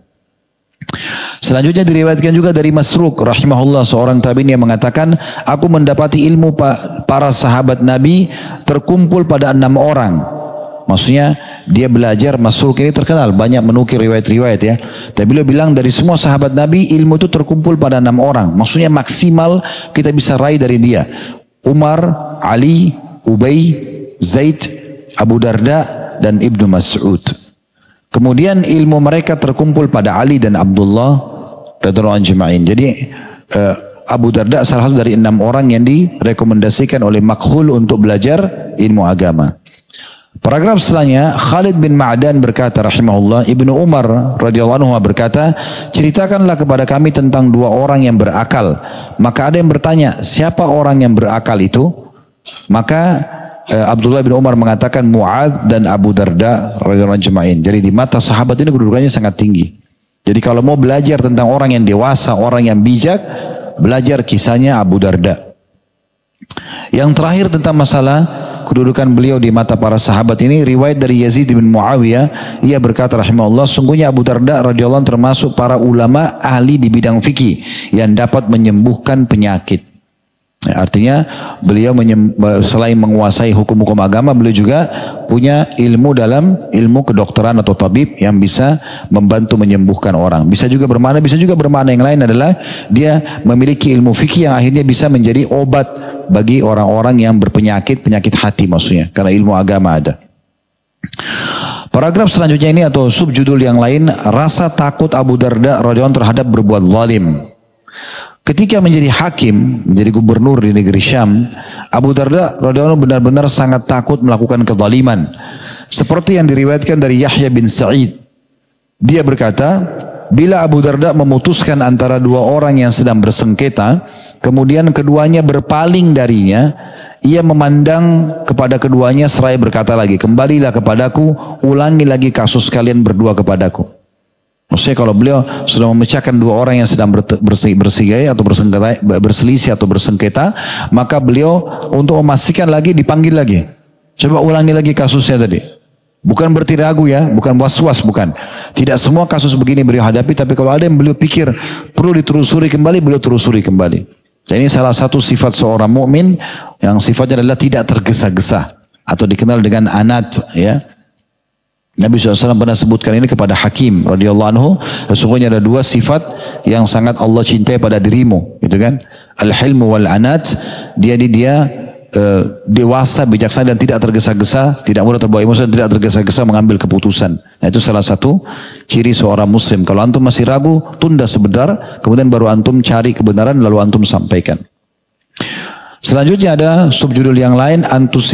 Speaker 1: Selanjutnya diriwayatkan juga dari Masruq rahimahullah, seorang tabi'in yang mengatakan, aku mendapati ilmu para sahabat Nabi terkumpul pada 6 orang. Maksudnya dia belajar, Masruq ini terkenal banyak menukir riwayat-riwayat ya. Tapi beliau bilang dari semua sahabat Nabi ilmu itu terkumpul pada 6 orang. Maksudnya maksimal kita bisa raih dari dia. Umar, Ali, Ubay, Zaid, Abu Darda dan Ibnu Mas'ud. Kemudian ilmu mereka terkumpul pada Ali dan Abdullah radhiyallahu anhum. Jadi Abu Darda salah satu dari 6 orang yang direkomendasikan oleh Makhul untuk belajar ilmu agama. Paragraf selanjutnya, Khalid bin Ma'dan berkata rahimahullah, Ibnu Umar radhiyallahu anhu berkata, ceritakanlah kepada kami tentang dua orang yang berakal. Maka ada yang bertanya, siapa orang yang berakal itu? Maka Abdullah bin Umar mengatakan Mu'adz dan Abu Darda radhiyallahu anhum. Jadi di mata sahabat ini kedudukannya sangat tinggi. Jadi kalau mau belajar tentang orang yang dewasa, orang yang bijak, belajar kisahnya Abu Darda. Yang terakhir tentang masalah kedudukan beliau di mata para sahabat ini, riwayat dari Yazid bin Muawiyah, ia berkata rahimahullah, sungguhnya Abu Darda radhiyallahu anhu termasuk para ulama ahli di bidang fikih yang dapat menyembuhkan penyakit. Ya, artinya beliau selain menguasai hukum-hukum agama, beliau juga punya ilmu dalam ilmu kedokteran atau tabib yang bisa membantu menyembuhkan orang. Bisa juga bermakna yang lain adalah dia memiliki ilmu fikih yang akhirnya bisa menjadi obat bagi orang-orang yang berpenyakit, penyakit hati maksudnya, karena ilmu agama ada. Paragraf selanjutnya ini atau subjudul yang lain, rasa takut Abu Darda radhiyallahu anhu terhadap berbuat zalim. Ketika menjadi hakim, menjadi gubernur di negeri Syam, Abu Darda radhiyallahu anhu benar-benar sangat takut melakukan kezaliman. Seperti yang diriwayatkan dari Yahya bin Sa'id. Dia berkata, bila Abu Darda memutuskan antara dua orang yang sedang bersengketa, kemudian keduanya berpaling darinya, ia memandang kepada keduanya seraya berkata lagi, kembalilah kepadaku, ulangi lagi kasus kalian berdua kepadaku. Maksudnya kalau beliau sudah memecahkan dua orang yang sedang berselisih atau bersengketa, maka beliau untuk memastikan lagi dipanggil lagi. Coba ulangi lagi kasusnya tadi. Bukan berarti ragu ya, bukan was-was, bukan. Tidak semua kasus begini beliau hadapi, tapi kalau ada yang beliau pikir perlu ditelusuri kembali, beliau telusuri kembali. Dan ini salah satu sifat seorang mukmin yang sifatnya adalah tidak tergesa-gesa atau dikenal dengan anat, ya. Nabi SAW pernah sebutkan ini kepada Hakim radhiyallahu anhu, sesungguhnya ada dua sifat yang sangat Allah cintai pada dirimu, gitu kan? Al-hilmu wal anat, dia dewasa, bijaksana dan tidak tergesa-gesa, tidak mudah terbawa emosi dan tidak tergesa-gesa mengambil keputusan. Nah, itu salah satu ciri seorang muslim. Kalau antum masih ragu, tunda sebentar, kemudian baru antum cari kebenaran lalu antum sampaikan. Selanjutnya ada subjudul yang lain,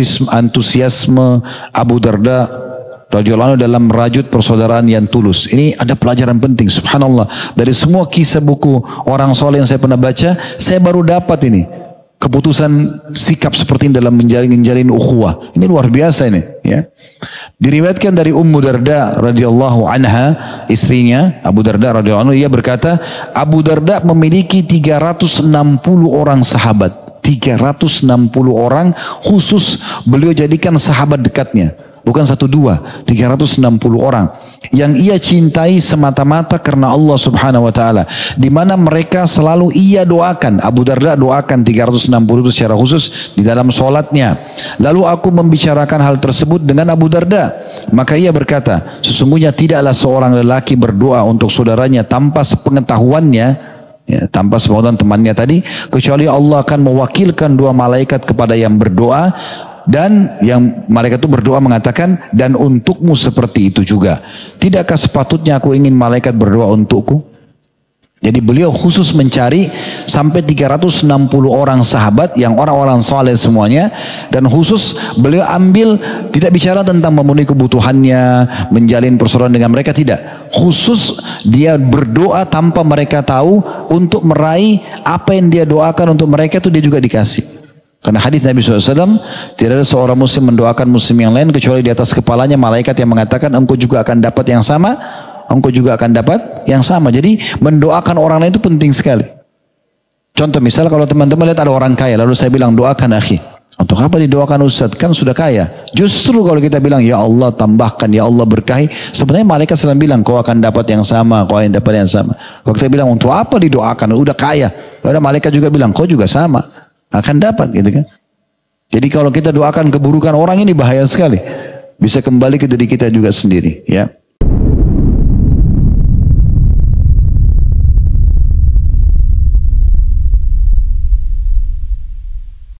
Speaker 1: antusiasme Abu Darda radhiyallahu anhu dalam merajut persaudaraan yang tulus. Ini ada pelajaran penting, subhanallah. Dari semua kisah buku orang soleh yang saya pernah baca, saya baru dapat ini keputusan sikap seperti ini dalam menjalin ukhuwah. Ini luar biasa ini, ya. Diriwayatkan dari Ummu Darda radhiyallahu anha, istrinya Abu Darda radhiyallahu anhu, ia berkata, Abu Darda memiliki 360 orang sahabat. 360 orang khusus beliau jadikan sahabat dekatnya. Bukan 1, 2, 360 orang yang ia cintai semata-mata karena Allah subhanahu wa ta'ala, di mana mereka selalu ia doakan. Abu Darda doakan 360 itu secara khusus di dalam sholatnya. Lalu aku membicarakan hal tersebut dengan Abu Darda, maka ia berkata, sesungguhnya tidaklah seorang lelaki berdoa untuk saudaranya tanpa sepengetahuannya, ya, tanpa sepengetahuan temannya tadi, kecuali Allah akan mewakilkan dua malaikat kepada yang berdoa, dan yang malaikat itu berdoa mengatakan, dan untukmu seperti itu juga. Tidakkah sepatutnya aku ingin malaikat berdoa untukku? Jadi beliau khusus mencari sampai 360 orang sahabat yang orang-orang saleh semuanya, dan khusus beliau ambil, tidak bicara tentang memenuhi kebutuhannya, menjalin persaudaraan dengan mereka, tidak. Khusus dia berdoa tanpa mereka tahu untuk meraih apa yang dia doakan untuk mereka, itu dia juga dikasih. Karena hadis Nabi SAW, tidak ada seorang muslim mendoakan muslim yang lain kecuali di atas kepalanya malaikat yang mengatakan, engkau juga akan dapat yang sama, engkau juga akan dapat yang sama. Jadi mendoakan orang lain itu penting sekali. Contoh misal kalau teman-teman lihat ada orang kaya, lalu saya bilang doakan akhi. Untuk apa didoakan Ustaz? Kan sudah kaya. Justru kalau kita bilang ya Allah tambahkan, ya Allah berkahi, sebenarnya malaikat sedang bilang kau akan dapat yang sama, kau akan dapat yang sama. Kalau kita bilang untuk apa didoakan? Udah kaya. Padahal malaikat juga bilang kau juga sama, akan dapat, gitu kan. Jadi kalau kita doakan keburukan orang ini bahaya sekali, bisa kembali ke diri kita juga sendiri, ya.